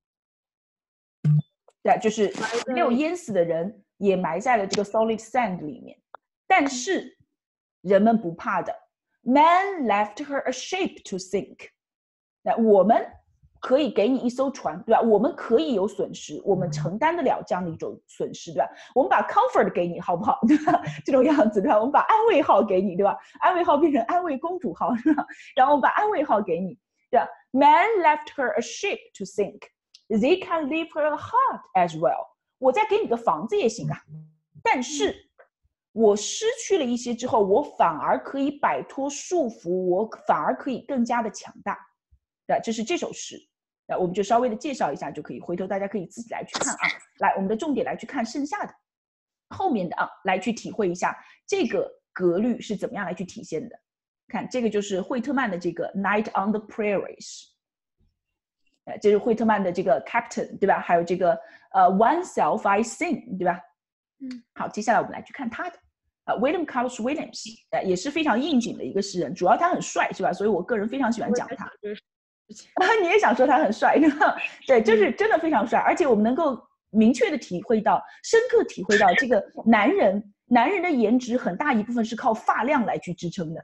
对，就是没有淹死的人也埋在了这个 solid sand 里面。但是人们不怕的 ，Man left her a ship to sink。那我们可以给你一艘船，对吧？我们可以有损失，我们承担得了这样的一种损失，对吧？我们把 comfort 给你，好不好？对吧？这种样子，对吧？我们把安慰号给你，对吧？安慰号变成安慰公主号，是吧？然后我们把安慰号给你。对吧 ？Man left her a ship to sink. They can leave her a heart as well. 我再给你个房子也行啊，但是我失去了一些之后，我反而可以摆脱束缚，我反而可以更加的强大。对吧？这是这首诗，那我们就稍微的介绍一下就可以，回头大家可以自己来去看啊。来，我们的重点来去看剩下的后面的啊，来去体会一下这个格律是怎么样来去体现的。看，这个就是惠特曼的这个 Night on the Prairies， 呃，这是惠特曼的这个 Captain， 对吧？还有这个呃 Oneself I Sing， 对吧？ 嗯， 好，接下来我们来去看他的，呃 William Carlos Williams， 呃，也是非常应景的一个诗人，主要他很帅，是吧？所以我个人非常喜欢讲他。你也想说他很帅，对吧？对，就是真的非常帅，而且我们能够明确的体会到，深刻体会到这个男人，男人的颜值很大一部分是靠发量来去支撑的。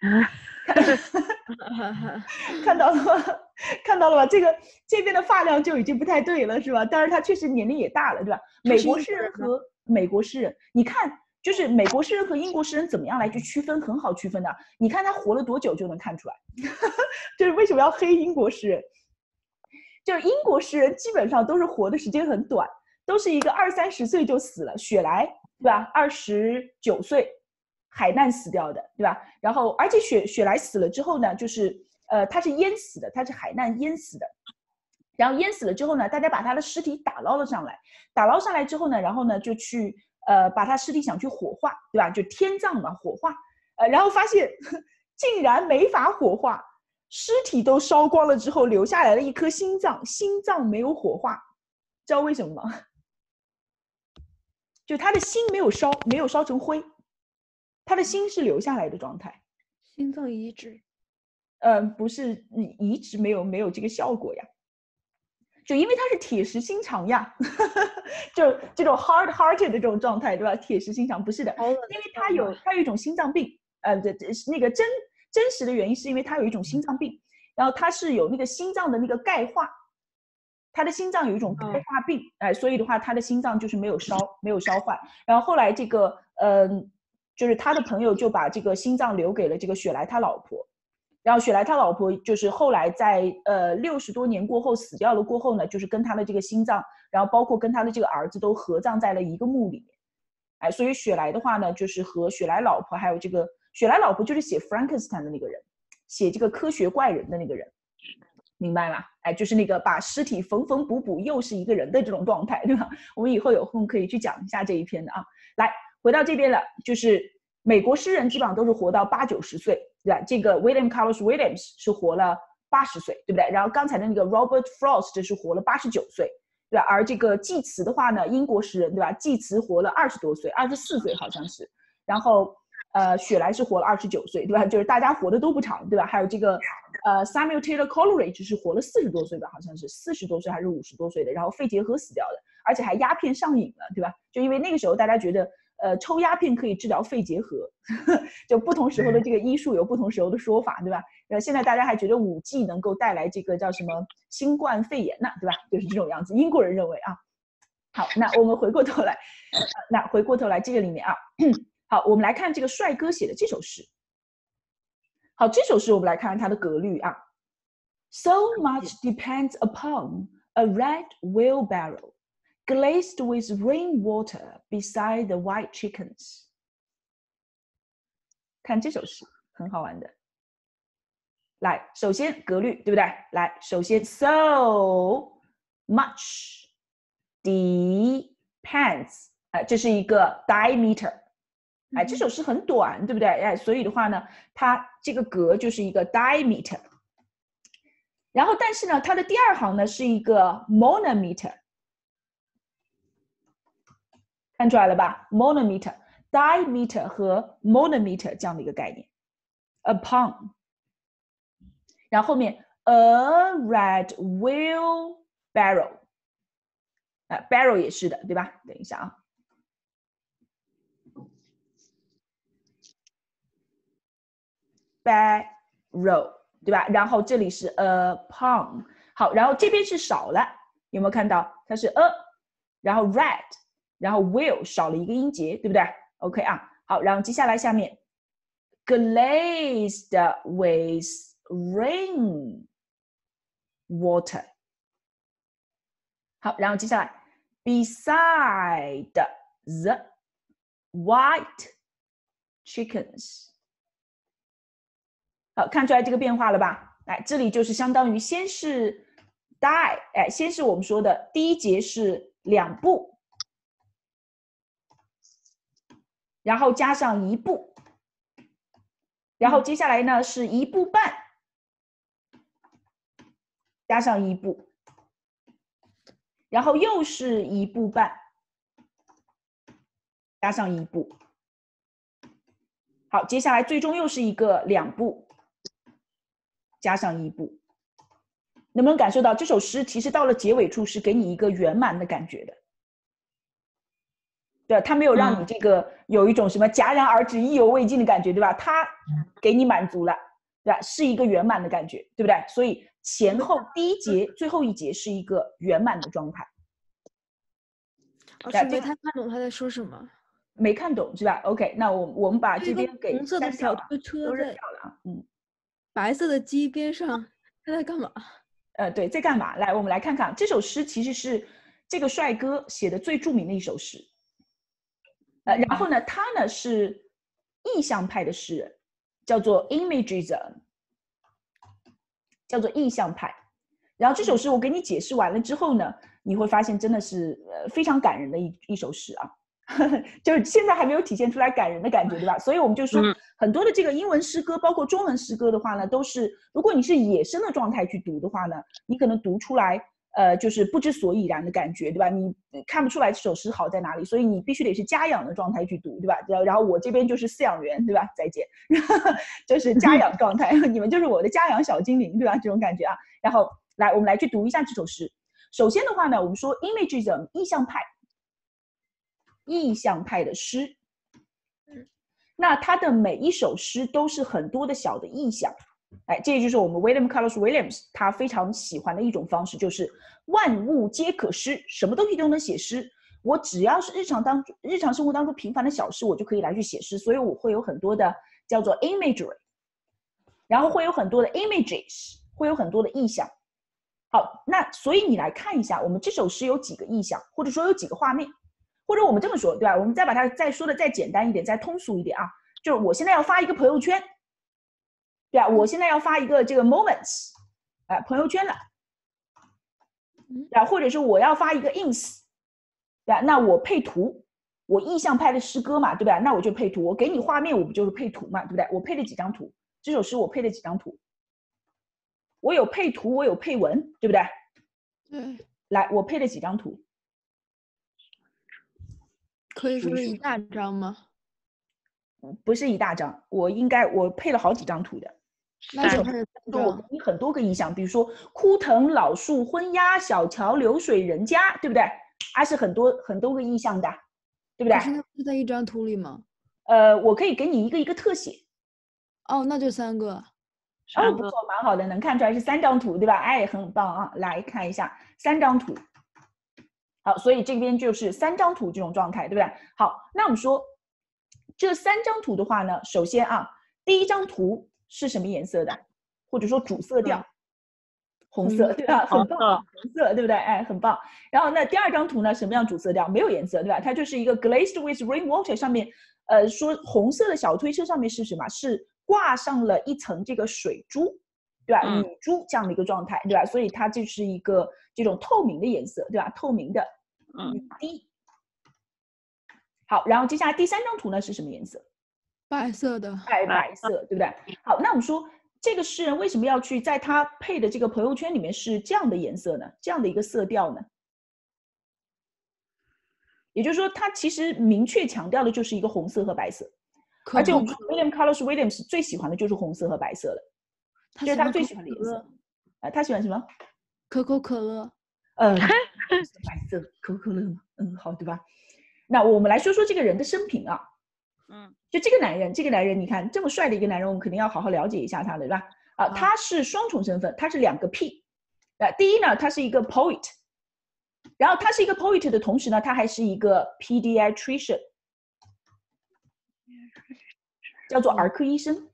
看到了吗？看到了吧？这个这边的发量就已经不太对了，是吧？当然他确实年龄也大了，对吧？美国诗人和美国诗人，你看，就是美国诗人和英国诗人怎么样来去区分，很好区分的。你看他活了多久就能看出来。就是为什么要黑英国诗人？就是英国诗人基本上都是活的时间很短，都是一个二三十岁就死了。雪莱，对吧？二十九岁。海难死掉的，对吧？然后，而且雪雪莱死了之后呢，就是呃，他是淹死的，他是海难淹死的。然后淹死了之后呢，大家把他的尸体打捞了上来，打捞上来之后呢，然后呢就去呃把他尸体想去火化，对吧？就天葬嘛，火化，呃，然后发现竟然没法火化，尸体都烧光了之后，留下来了一颗心脏，心脏没有火化，知道为什么吗？就他的心没有烧，没有烧成灰。他的心是留下来的状态， 心脏移植， 呃，不是移植没有没有这个效果呀，就因为他是铁石心肠呀，就这种 hard hearted 的这种状态，对吧？铁石心肠不是的，因为他有他有一种心脏病，呃，那个真真实的原因是因为他有一种心脏病，然后他是有那个心脏的那个钙化， 他的心脏有一种钙化病，哎、呃，所以的话，他的心脏就是没有烧，没有烧坏。然后后来这个，嗯、呃，就是他的朋友就把这个心脏留给了这个雪莱他老婆。然后雪莱他老婆就是后来在呃六十多年过后死掉了过后呢，就是跟他的这个心脏，然后包括跟他的这个儿子都合葬在了一个墓里面。哎，所以雪莱的话呢，就是和雪莱老婆还有这个雪莱老婆就是写 Frankenstein 的那个人，写这个科学怪人的那个人，明白吗？哎，就是那个把尸体缝缝补补又是一个人的这种状态，对吧？我们以后有空可以去讲一下这一篇的啊。来，回到这边了，就是美国诗人基本上都是活到八九十岁，对吧？这个 William Carlos Williams 是活了八十岁，对不对？然后刚才的那个 Robert Frost 是活了八十九岁。对吧？而这个济慈的话呢，英国诗人对吧？济慈活了二十多岁，二十四岁好像是。然后，呃，雪莱是活了二十九岁，对吧？就是大家活的都不长，对吧？还有这个，呃 ，Samuel Taylor Coleridge 是活了四十多岁吧？好像是四十多岁还是五十多岁的。然后肺结核死掉的，而且还鸦片上瘾了，对吧？就因为那个时候大家觉得，呃，抽鸦片可以治疗肺结核，就不同时候的这个医术有不同时候的说法，对吧？呃，现在大家还觉得五 G 能够带来这个叫什么新冠肺炎呢，对吧？就是这种样子。英国人认为啊，好，那我们回过头来，呃、那回过头来这个里面啊，好，我们来看这个帅哥写的这首诗。好，这首诗我们来看看它的格律啊。So much depends upon a red wheelbarrow, glazed with rainwater beside the white chickens. 看这首诗，很好玩的。来，首先格律，对不对？来，首先 so much depends， 哎，这是一个 diameter， 哎，这首诗很短，对不对？哎，所以的话呢，它这个格就是一个 diameter。然后，但是呢，它的第二行呢是一个 monometer， 看出来了吧 ？monometer、diameter 和 monometer 这样的一个概念 ，upon。然后后面 a red wheelbarrow， 啊 ，barrow 也是的，对吧？等一下啊 ，barrow， 对吧？然后这里是 upon， 好，然后这边是少了，有没有看到？它是 a， 然后 red， 然后 wheel 少了一个音节，对不对 ？OK 啊，好，然后接下来下面 glazed with rain water， 好，然后接下来 beside the white chickens， 好，看出来这个变化了吧？哎，这里就是相当于先是 die， 哎，先是我们说的第一节是两步，然后加上一步，然后接下来呢是一步半。加上一步，然后又是一步半，加上一步。好，接下来最终又是一个两步，加上一步。能不能感受到这首诗其实到了结尾处是给你一个圆满的感觉的？对，它没有让你这个有一种什么戛然而止、意犹未尽的感觉，对吧？它给你满足了，对吧？是一个圆满的感觉，对不对？所以前后第一节、最后一节是一个圆满的状态。 老师没太看懂他在说什么， 没看懂是吧 ？OK， 那我我们把这边给红色的小推车都扔掉了啊，嗯， 白色的鸡边上，他在干嘛？ 呃，对，在干嘛？来，我们来看看这首诗，其实是这个帅哥写的最著名的一首诗。呃，然后呢，他呢是意象派的诗人，叫做 Imagism， 叫做意象派。然后这首诗我给你解释完了之后呢，你会发现真的是呃非常感人的一一首诗啊，就是现在还没有体现出来感人的感觉，对吧？所以我们就说很多的这个英文诗歌，包括中文诗歌的话呢，都是如果你是野生的状态去读的话呢，你可能读出来。呃，就是不知所以然的感觉，对吧？你看不出来这首诗好在哪里，所以你必须得是家养的状态去读，对吧？然后我这边就是饲养员，对吧？再见，就是家养状态，你们就是我的家养小精灵，对吧？这种感觉啊。然后来，我们来去读一下这首诗。首先的话呢，我们说 Imagism 意象派，意象派的诗，那它的每一首诗都是很多的小的意象， 哎，这就是我们 William Carlos Williams 他非常喜欢的一种方式，就是万物皆可诗，什么东西都能写诗。我只要是日常当中、日常生活当中平凡的小事，我就可以来去写诗。所以我会有很多的叫做 imagery， 然后会有很多的 images， 会有很多的意象。好，那所以你来看一下，我们这首诗有几个意象，或者说有几个画面，或者我们这么说，对吧？我们再把它再说的再简单一点，再通俗一点啊，就是我现在要发一个朋友圈。对啊，我现在要发一个这个 moments， 哎、呃，朋友圈了，对啊，或者是我要发一个 ins， 对啊，那我配图，我意象派的诗歌嘛，对吧？那我就配图，我给你画面，我不就是配图嘛，对不对？我配了几张图，这首诗我配了几张图，我有配图，我有配文，对不对？ 对。 来，我配了几张图？ 可以说是一大张吗？ 不是一大张，我应该我配了好几张图的。 那就开始我给你很多个意象，比如说枯藤老树昏鸦，小桥流水人家，对不对？啊，是很多很多个意象的，对不对？ 可是那不是在一张图里吗？ 呃，我可以给你一个一个特写。 哦，那就三个。 哦，不错，蛮好的，能看出来是三张图，对吧？哎，很棒啊！来看一下三张图。好，所以这边就是三张图这种状态，对不对？好，那我们说这三张图的话呢，首先啊，第一张图是什么颜色的？或者说主色调？红色，对吧？很棒，红色，对不对？哎，很棒。然后那第二张图呢，什么样主色调？没有颜色，对吧？它就是一个 glazed with rainwater， 上面，呃，说红色的小推车上面是什么？是挂上了一层这个水珠，对吧？ 嗯、 雨珠这样的一个状态，对吧？所以它就是一个这种透明的颜色，对吧？透明的雨滴。好，然后接下来第三张图呢是什么颜色？ 白色的。 哎，白色，对不对？好，那我们说这个诗人为什么要去在他配的这个朋友圈里面是这样的颜色呢？这样的一个色调呢？也就是说，他其实明确强调的就是一个红色和白色，而且我们说 William Carlos Williams 最喜欢的就是红色和白色了，这是他最喜欢的颜色。啊，他喜欢什么？ 可口可乐。 呃，白色可口可乐吗？嗯，好，对吧？那我们来说说这个人的生平啊。 嗯， 就这个男人，这个男人，你看这么帅的一个男人，我们肯定要好好了解一下他的，对吧？啊，他是双重身份，他是两个 P。啊，第一呢，他是一个 poet， 然后他是一个 poet 的同时呢，他还是一个 pediatrician， 叫做儿科医生。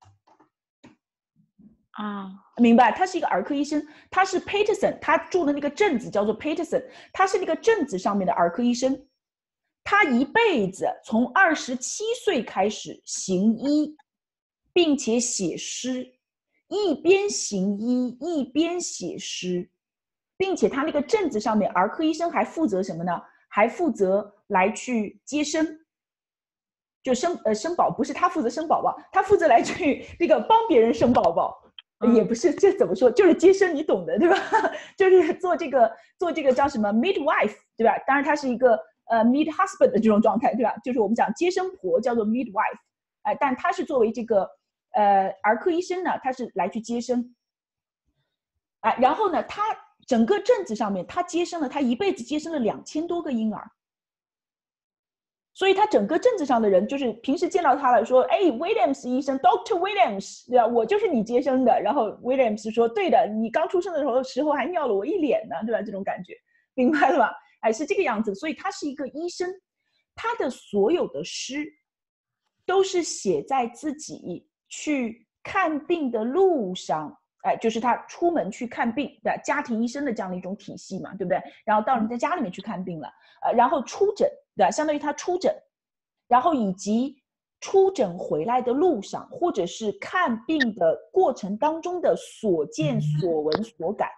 啊， 明白？他是一个儿科医生，他是 Paterson， 他住的那个镇子叫做 Paterson， 他是那个镇子上面的儿科医生。他一辈子从二十七岁开始行医，并且写诗，一边行医一边写诗，并且他那个镇子上面儿科医生还负责什么呢？还负责来去接生，就生呃生宝，不是他负责生宝宝，他负责来去这个帮别人生宝宝。嗯、也不是，这怎么说？就是接生，你懂的，对吧？就是做这个做这个叫什么 midwife， 对吧？当然，它是一个呃 mid husband 的这种状态，对吧？就是我们讲接生婆叫做 midwife， 哎、呃，但他是作为这个呃儿科医生呢，他是来去接生，啊、呃，然后呢，他整个镇子上面，他接生了，他一辈子接生了两千多个婴儿。所以他整个镇子上的人就是平时见到他了，说：“哎 ，Williams 医生 ，Doctor Williams， 对吧？我就是你接生的。”然后 Williams 说：“对的，你刚出生的时候时候还尿了我一脸呢，对吧？这种感觉，明白了吧？哎，是这个样子。所以他是一个医生，他的所有的诗都是写在自己去看病的路上，哎，就是他出门去看病的家庭医生的这样的一种体系嘛，对不对？然后到人家家里面去看病了，呃，然后出诊。”对，相当于他出诊，然后以及出诊回来的路上，或者是看病的过程当中的所见所闻所感。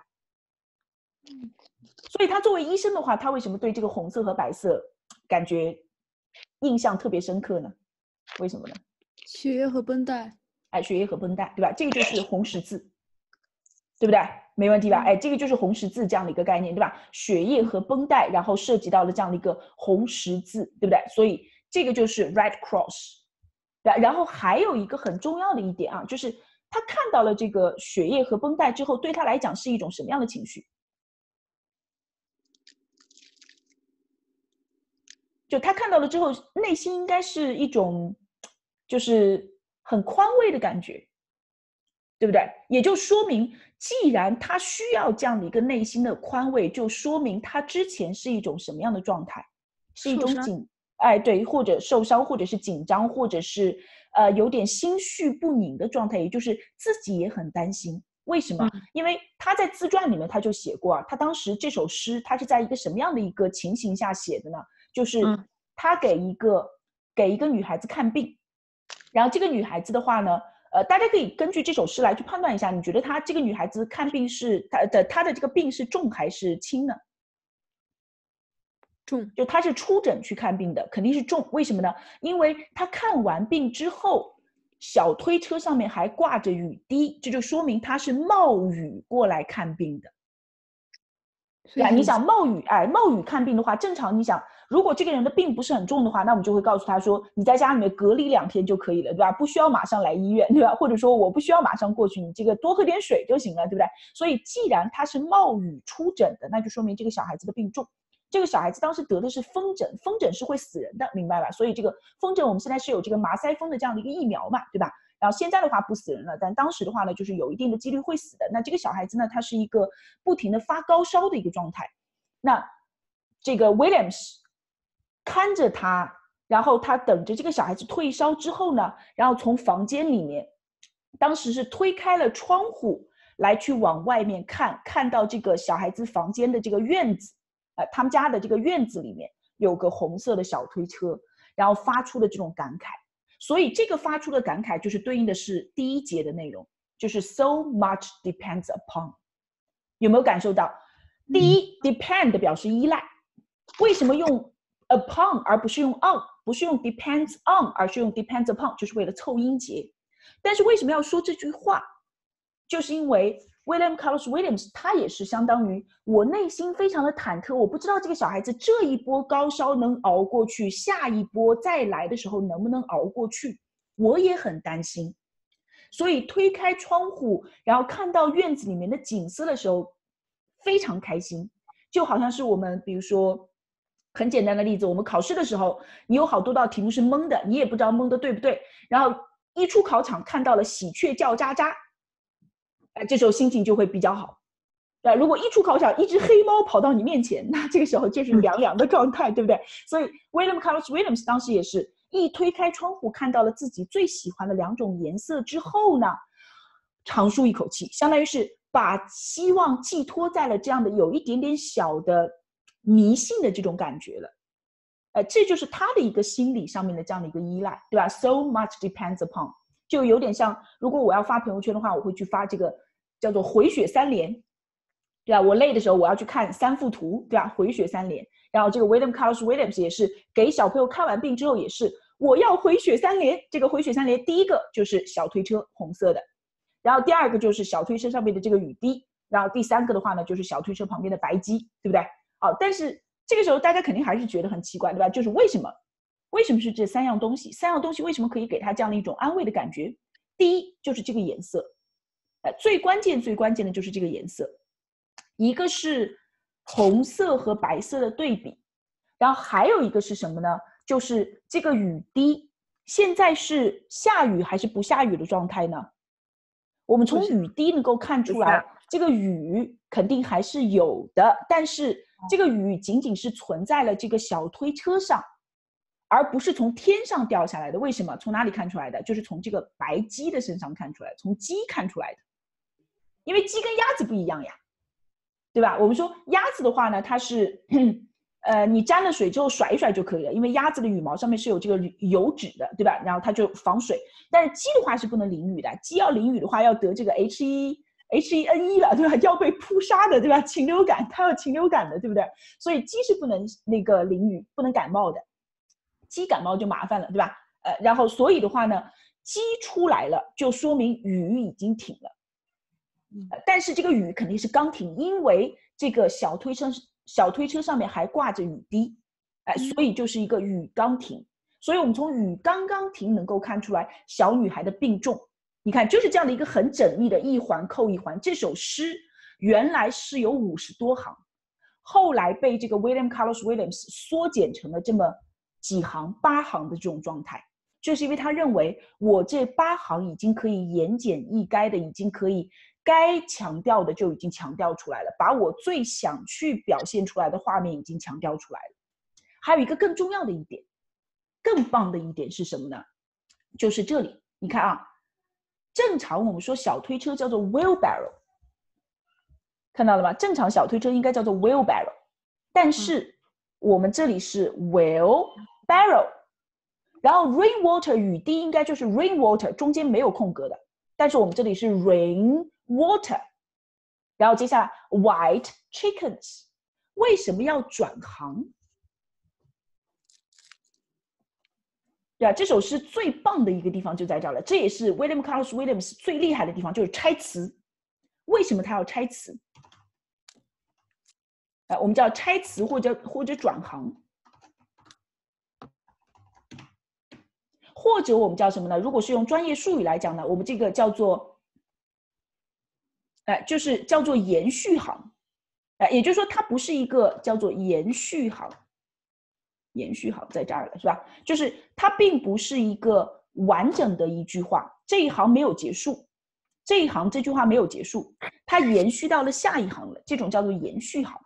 所以他作为医生的话，他为什么对这个红色和白色感觉印象特别深刻呢？为什么呢？ 血液和绷带。 哎，血液和绷带，对吧？这个就是红十字，对不对？没问题吧？哎，这个就是红十字这样的一个概念，对吧？血液和绷带，然后涉及到了这样的一个红十字，对不对？所以这个就是 Red Cross。然后还有一个很重要的一点啊，就是他看到了这个血液和绷带之后，对他来讲是一种什么样的情绪？就他看到了之后，内心应该是一种就是很宽慰的感觉。 对不对？也就说明，既然他需要这样的一个内心的宽慰，就说明他之前是一种什么样的状态？是一种紧，哎，对，或者受伤，或者是紧张，或者是呃有点心绪不宁的状态，也就是自己也很担心。为什么？嗯、因为他在自传里面他就写过啊，他当时这首诗他是在一个什么样的一个情形下写的呢？就是他给一个、嗯、给一个女孩子看病，然后这个女孩子的话呢。呃，大家可以根据这首诗来去判断一下，你觉得她这个女孩子看病是她的她的这个病是重还是轻呢？ 重， 就她是出诊去看病的，肯定是重。为什么呢？因为她看完病之后，小推车上面还挂着雨滴，这就说明她是冒雨过来看病的。对啊，你想冒雨，哎，冒雨看病的话，正常你想，如果这个人的病不是很重的话，那我们就会告诉他说，你在家里面隔离两天就可以了，对吧？不需要马上来医院，对吧？或者说我不需要马上过去，你这个多喝点水就行了，对不对？所以既然他是冒雨出诊的，那就说明这个小孩子的病重。这个小孩子当时得的是风疹，风疹是会死人的，明白吧？所以这个风疹我们现在是有这个麻腮风的这样的一个疫苗嘛，对吧？然后现在的话不死人了，但当时的话呢，就是有一定的几率会死的。那这个小孩子呢，他是一个不停的发高烧的一个状态。那这个 Williams 看着他，然后他等着这个小孩子退烧之后呢，然后从房间里面，当时是推开了窗户来去往外面看，看到这个小孩子房间的这个院子，呃，他们家的这个院子里面有个红色的小推车，然后发出的这种感慨。所以这个发出的感慨就是对应的是第一节的内容，就是 so much depends upon。 有没有感受到？第一 depend 表示依赖，为什么用 upon 而不是用 on？ 不是用 depends on 而是用 depends upon， 就是为了凑音节。但是为什么要说这句话？就是因为 William Carlos Williams 他也是相当于我内心非常的忐忑，我不知道这个小孩子这一波高烧能熬过去，下一波再来的时候能不能熬过去，我也很担心。所以推开窗户，然后看到院子里面的景色的时候非常开心，就好像是我们比如说很简单的例子，我们考试的时候你有好多道题目是蒙的，你也不知道蒙的对不对，然后一出考场看到了喜鹊叫喳喳，呃，这时候心情就会比较好。呃，如果一出考场一只黑猫跑到你面前，那这个时候就是凉凉的状态，对不对？所以 William Carlos Williams 当时也是一推开窗户看到了自己最喜欢的两种颜色之后呢，长舒一口气，相当于是把希望寄托在了这样的有一点点小的迷信的这种感觉了。呃，这就是他的一个心理上面的这样的一个依赖，对吧？ So much depends upon， 就有点像如果我要发朋友圈的话，我会去发这个叫做回血三连，对吧？我累的时候我要去看三幅图，对吧？回血三连。然后这个 William Carlos Williams 也是给小朋友看完病之后也是我要回血三连。这个回血三连第一个就是小推车红色的，然后第二个就是小推车上面的这个雨滴，然后第三个的话呢就是小推车旁边的白鸡，对不对？好，但是这个时候大家肯定还是觉得很奇怪，对吧？就是为什么为什么是这三样东西？三样东西为什么可以给他这样的一种安慰的感觉？第一就是这个颜色，呃，最关键最关键的就是这个颜色，一个是红色和白色的对比，然后还有一个是什么呢？就是这个雨滴现在是下雨还是不下雨的状态呢？我们从雨滴能够看出来，这个雨肯定还是有的，但是这个雨仅仅是存在了这个小推车上，而不是从天上掉下来的。为什么？从哪里看出来的？就是从这个白鸡的身上看出来，从鸡看出来的。因为鸡跟鸭子不一样呀，对吧？我们说鸭子的话呢，它是呃，你沾了水之后甩一甩就可以了，因为鸭子的羽毛上面是有这个油脂的，对吧？然后它就防水。但是鸡的话是不能淋雨的，鸡要淋雨的话要得这个 H 一 H 一 N 一了，对吧？要被扑杀的，对吧？禽流感，它有禽流感的，对不对？所以鸡是不能那个淋雨，不能感冒的。鸡感冒就麻烦了，对吧？呃，然后所以的话呢，鸡出来了就说明雨已经停了。呃、但是这个雨肯定是刚停，因为这个小推车小推车上面还挂着雨滴，哎、呃，所以就是一个雨刚停。所以我们从雨刚刚停能够看出来小女孩的病重。你看，就是这样的一个很缜密的一环扣一环。这首诗原来是有五十多行，后来被这个 William Carlos Williams 缩减成了这么几行八行的这种状态。 就是因为他认为我这八行已经可以言简意赅的，已经可以该强调的就已经强调出来了，把我最想去表现出来的画面已经强调出来了。还有一个更重要的一点，更棒的一点是什么呢？就是这里，你看啊，正常我们说小推车叫做 wheelbarrow， 看到了吗？正常小推车应该叫做 wheelbarrow， 但是我们这里是 wheelbarrow， 然后 rainwater 雨滴应该就是 rainwater， 中间没有空格的，但是我们这里是 rainwater， 然后接下来 white chickens， 为什么要转行？对啊，这首诗最棒的一个地方就在这儿了，这也是 William Carlos Williams 最厉害的地方，就是拆词。为什么他要拆词？啊，我们叫拆词或者或者转行，或者我们叫什么呢？如果是用专业术语来讲呢，我们这个叫做，哎，就是叫做延续行，哎，也就是说它不是一个叫做延续行。延续好在这儿了，是吧？就是它并不是一个完整的一句话，这一行没有结束，这一行这句话没有结束，它延续到了下一行了，这种叫做延续行。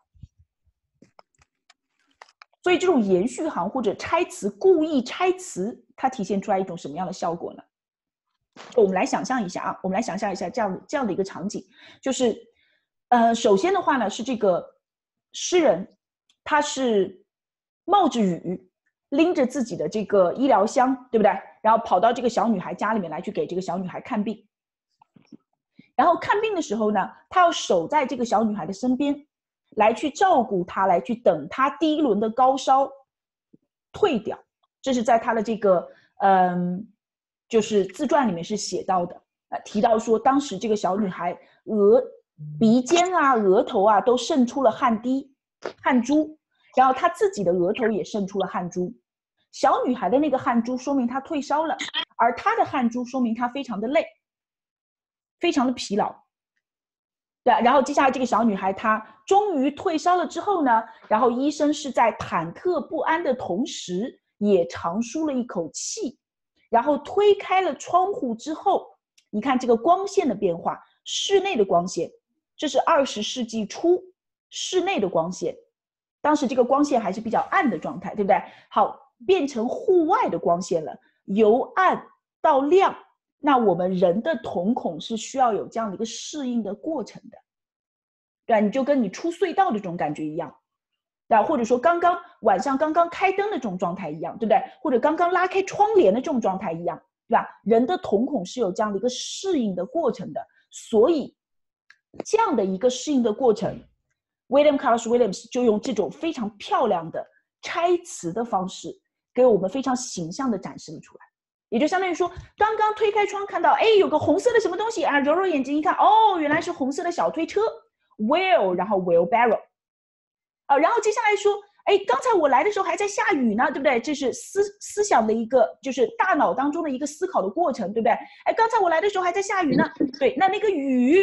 所以这种延续行或者拆词，故意拆词，它体现出来一种什么样的效果呢？我们来想象一下啊，我们来想象一下这样这样的一个场景，就是，呃，首先的话呢是这个诗人，他是冒着雨，拎着自己的这个医疗箱，对不对？然后跑到这个小女孩家里面来，去给这个小女孩看病。然后看病的时候呢，他要守在这个小女孩的身边，来去照顾她，来去等她第一轮的高烧退掉。这是在他的这个嗯，就是自传里面是写到的，呃，提到说当时这个小女孩额鼻尖啊、额头啊都渗出了汗滴、汗珠。然后她自己的额头也渗出了汗珠，小女孩的那个汗珠说明她退烧了，而她的汗珠说明她非常的累，非常的疲劳。对，然后接下来这个小女孩她终于退烧了之后呢，然后医生是在忐忑不安的同时，也长舒了一口气，然后推开了窗户之后，你看这个光线的变化，室内的光线，这是二十世纪初室内的光线。当时这个光线还是比较暗的状态，对不对？好，变成户外的光线了，由暗到亮。那我们人的瞳孔是需要有这样的一个适应的过程的，对吧？你就跟你出隧道的这种感觉一样，对吧？或者说刚刚晚上刚刚开灯的这种状态一样，对不对？或者刚刚拉开窗帘的这种状态一样，对吧？人的瞳孔是有这样的一个适应的过程的，所以这样的一个适应的过程。William Carlos Williams 就用这种非常漂亮的拆词的方式，给我们非常形象的展示了出来。也就相当于说，刚刚推开窗看到，哎，有个红色的什么东西啊，揉揉眼睛一看，哦，原来是红色的小推车 ，wheel， 然后 wheelbarrow， 啊，然后接下来说，哎，刚才我来的时候还在下雨呢，对不对？这是思思想的一个，就是大脑当中的一个思考的过程，对不对？哎，刚才我来的时候还在下雨呢，对，那那个雨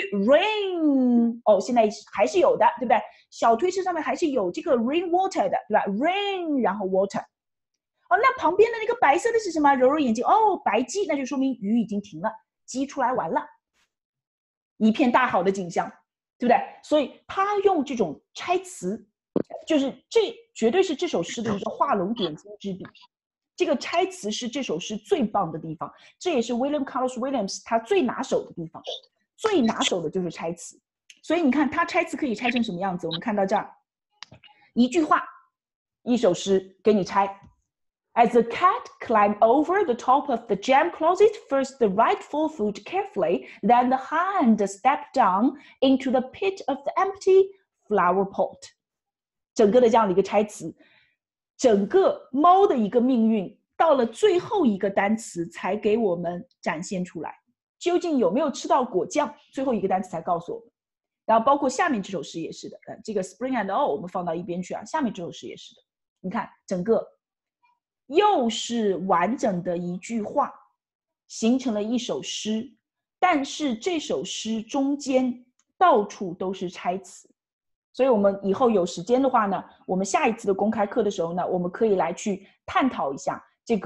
rain， 哦，现在还是有的，对不对？小推车上面还是有这个 rain water 的，对吧 ？rain， 然后 water。哦，那旁边的那个白色的是什么？揉揉眼睛，哦，白鸡，那就说明雨已经停了，鸡出来玩了，一片大好的景象，对不对？所以他用这种拆词，就是这绝对是这首诗的一个画龙点睛之笔。这个拆词是这首诗最棒的地方，这也是 William Carlos Williams 他最拿手的地方，最拿手的就是拆词。所以你看他拆词可以拆成什么样子？我们看到这儿，一句话，一首诗给你拆。As the cat climbed over the top of the jam closet, first the right forefoot carefully, then the hind stepped down into the pit of the empty flower pot. 整个的这样的一个拆词，整个猫的一个命运到了最后一个单词才给我们展现出来。究竟有没有吃到果酱？最后一个单词才告诉我们。然后包括下面这首诗也是的，呃，这个 Spring and All 我们放到一边去啊，下面这首诗也是的。你看整个。又是完整的一句话，形成了一首诗，但是这首诗中间到处都是拆词，所以我们以后有时间的话呢，我们下一次的公开课的时候呢，我们可以来去探讨一下这个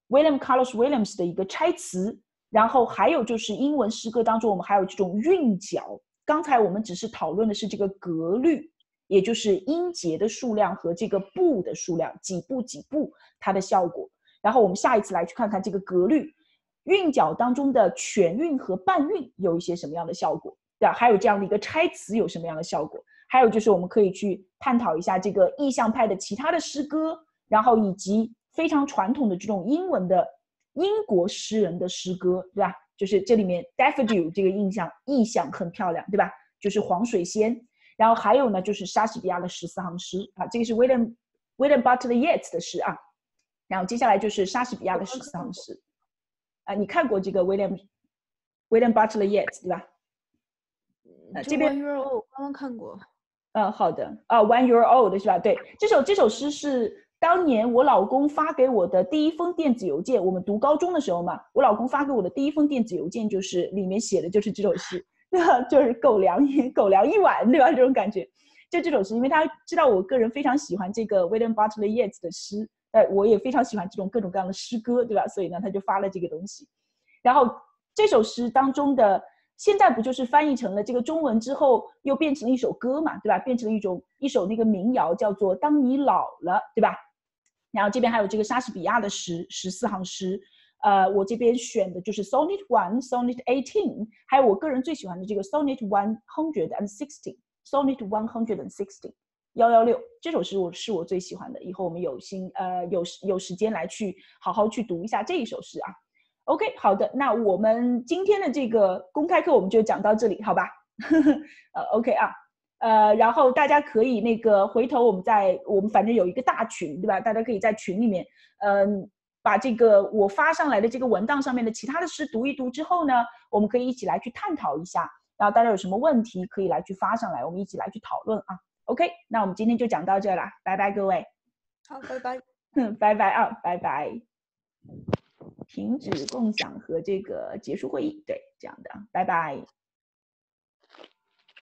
William Carlos Williams 的一个拆词，然后还有就是英文诗歌当中我们还有这种韵脚。刚才我们只是讨论的是这个格律，也就是音节的数量和这个步的数量，几步几步它的效果。然后我们下一次来去看看这个格律韵脚当中的全韵和半韵有一些什么样的效果，对吧？还有这样的一个拆词有什么样的效果，还有就是我们可以去探讨一下这个意象派的其他的诗歌，然后以及非常传统的这种英文的英国诗人的诗歌，对吧？就是这里面 daffodil 这个印象意象很漂亮，对吧？就是黄水仙。然后还有呢就是莎士比亚的十四行诗啊，这个是 William William Butler Yeats 的诗啊。然后接下来就是莎士比亚的十四行诗啊，你看过这个 William William Butler Yeats 对吧？ 呃，这边 One Year Old 刚刚看过。 呃，好的啊 ，One Year Old 是吧？对，这首这首诗是当年我老公发给我的第一封电子邮件。我们读高中的时候嘛，我老公发给我的第一封电子邮件就是里面写的就是这首诗，对吧？就是狗粮狗粮一碗，对吧？这种感觉，就这首诗，因为他知道我个人非常喜欢这个 William Butler Yeats 的诗，呃，我也非常喜欢这种各种各样的诗歌，对吧？所以呢，他就发了这个东西。然后这首诗当中的。现在不就是翻译成了这个中文之后又变成了一首歌嘛，对吧？变成了一种一首那个民谣，叫做当你老了，对吧？然后这边还有这个莎士比亚的诗十四行诗，呃，我这边选的就是 Sonnet One Sonnet Eighteen， 还有我个人最喜欢的这个 Sonnet One Hundred and Sixteen Sonnet One Hundred and Sixteen 一一六，这首诗我是我最喜欢的，以后我们有心呃有有时间来去好好去读一下这一首诗啊。OK， 好的，那我们今天的这个公开课我们就讲到这里，好吧？呃 ，OK 啊，呃，然后大家可以那个回头我们在我们反正有一个大群，对吧？大家可以在群里面，嗯、呃，把这个我发上来的这个文档上面的其他的诗读一读之后呢，我们可以一起来去探讨一下，然后大家有什么问题可以来去发上来，我们一起来去讨论啊。OK， 那我们今天就讲到这啦，拜拜各位。 好，拜拜。 嗯，拜拜啊，拜拜。停止共享和这个结束会议，对，这样的，拜拜。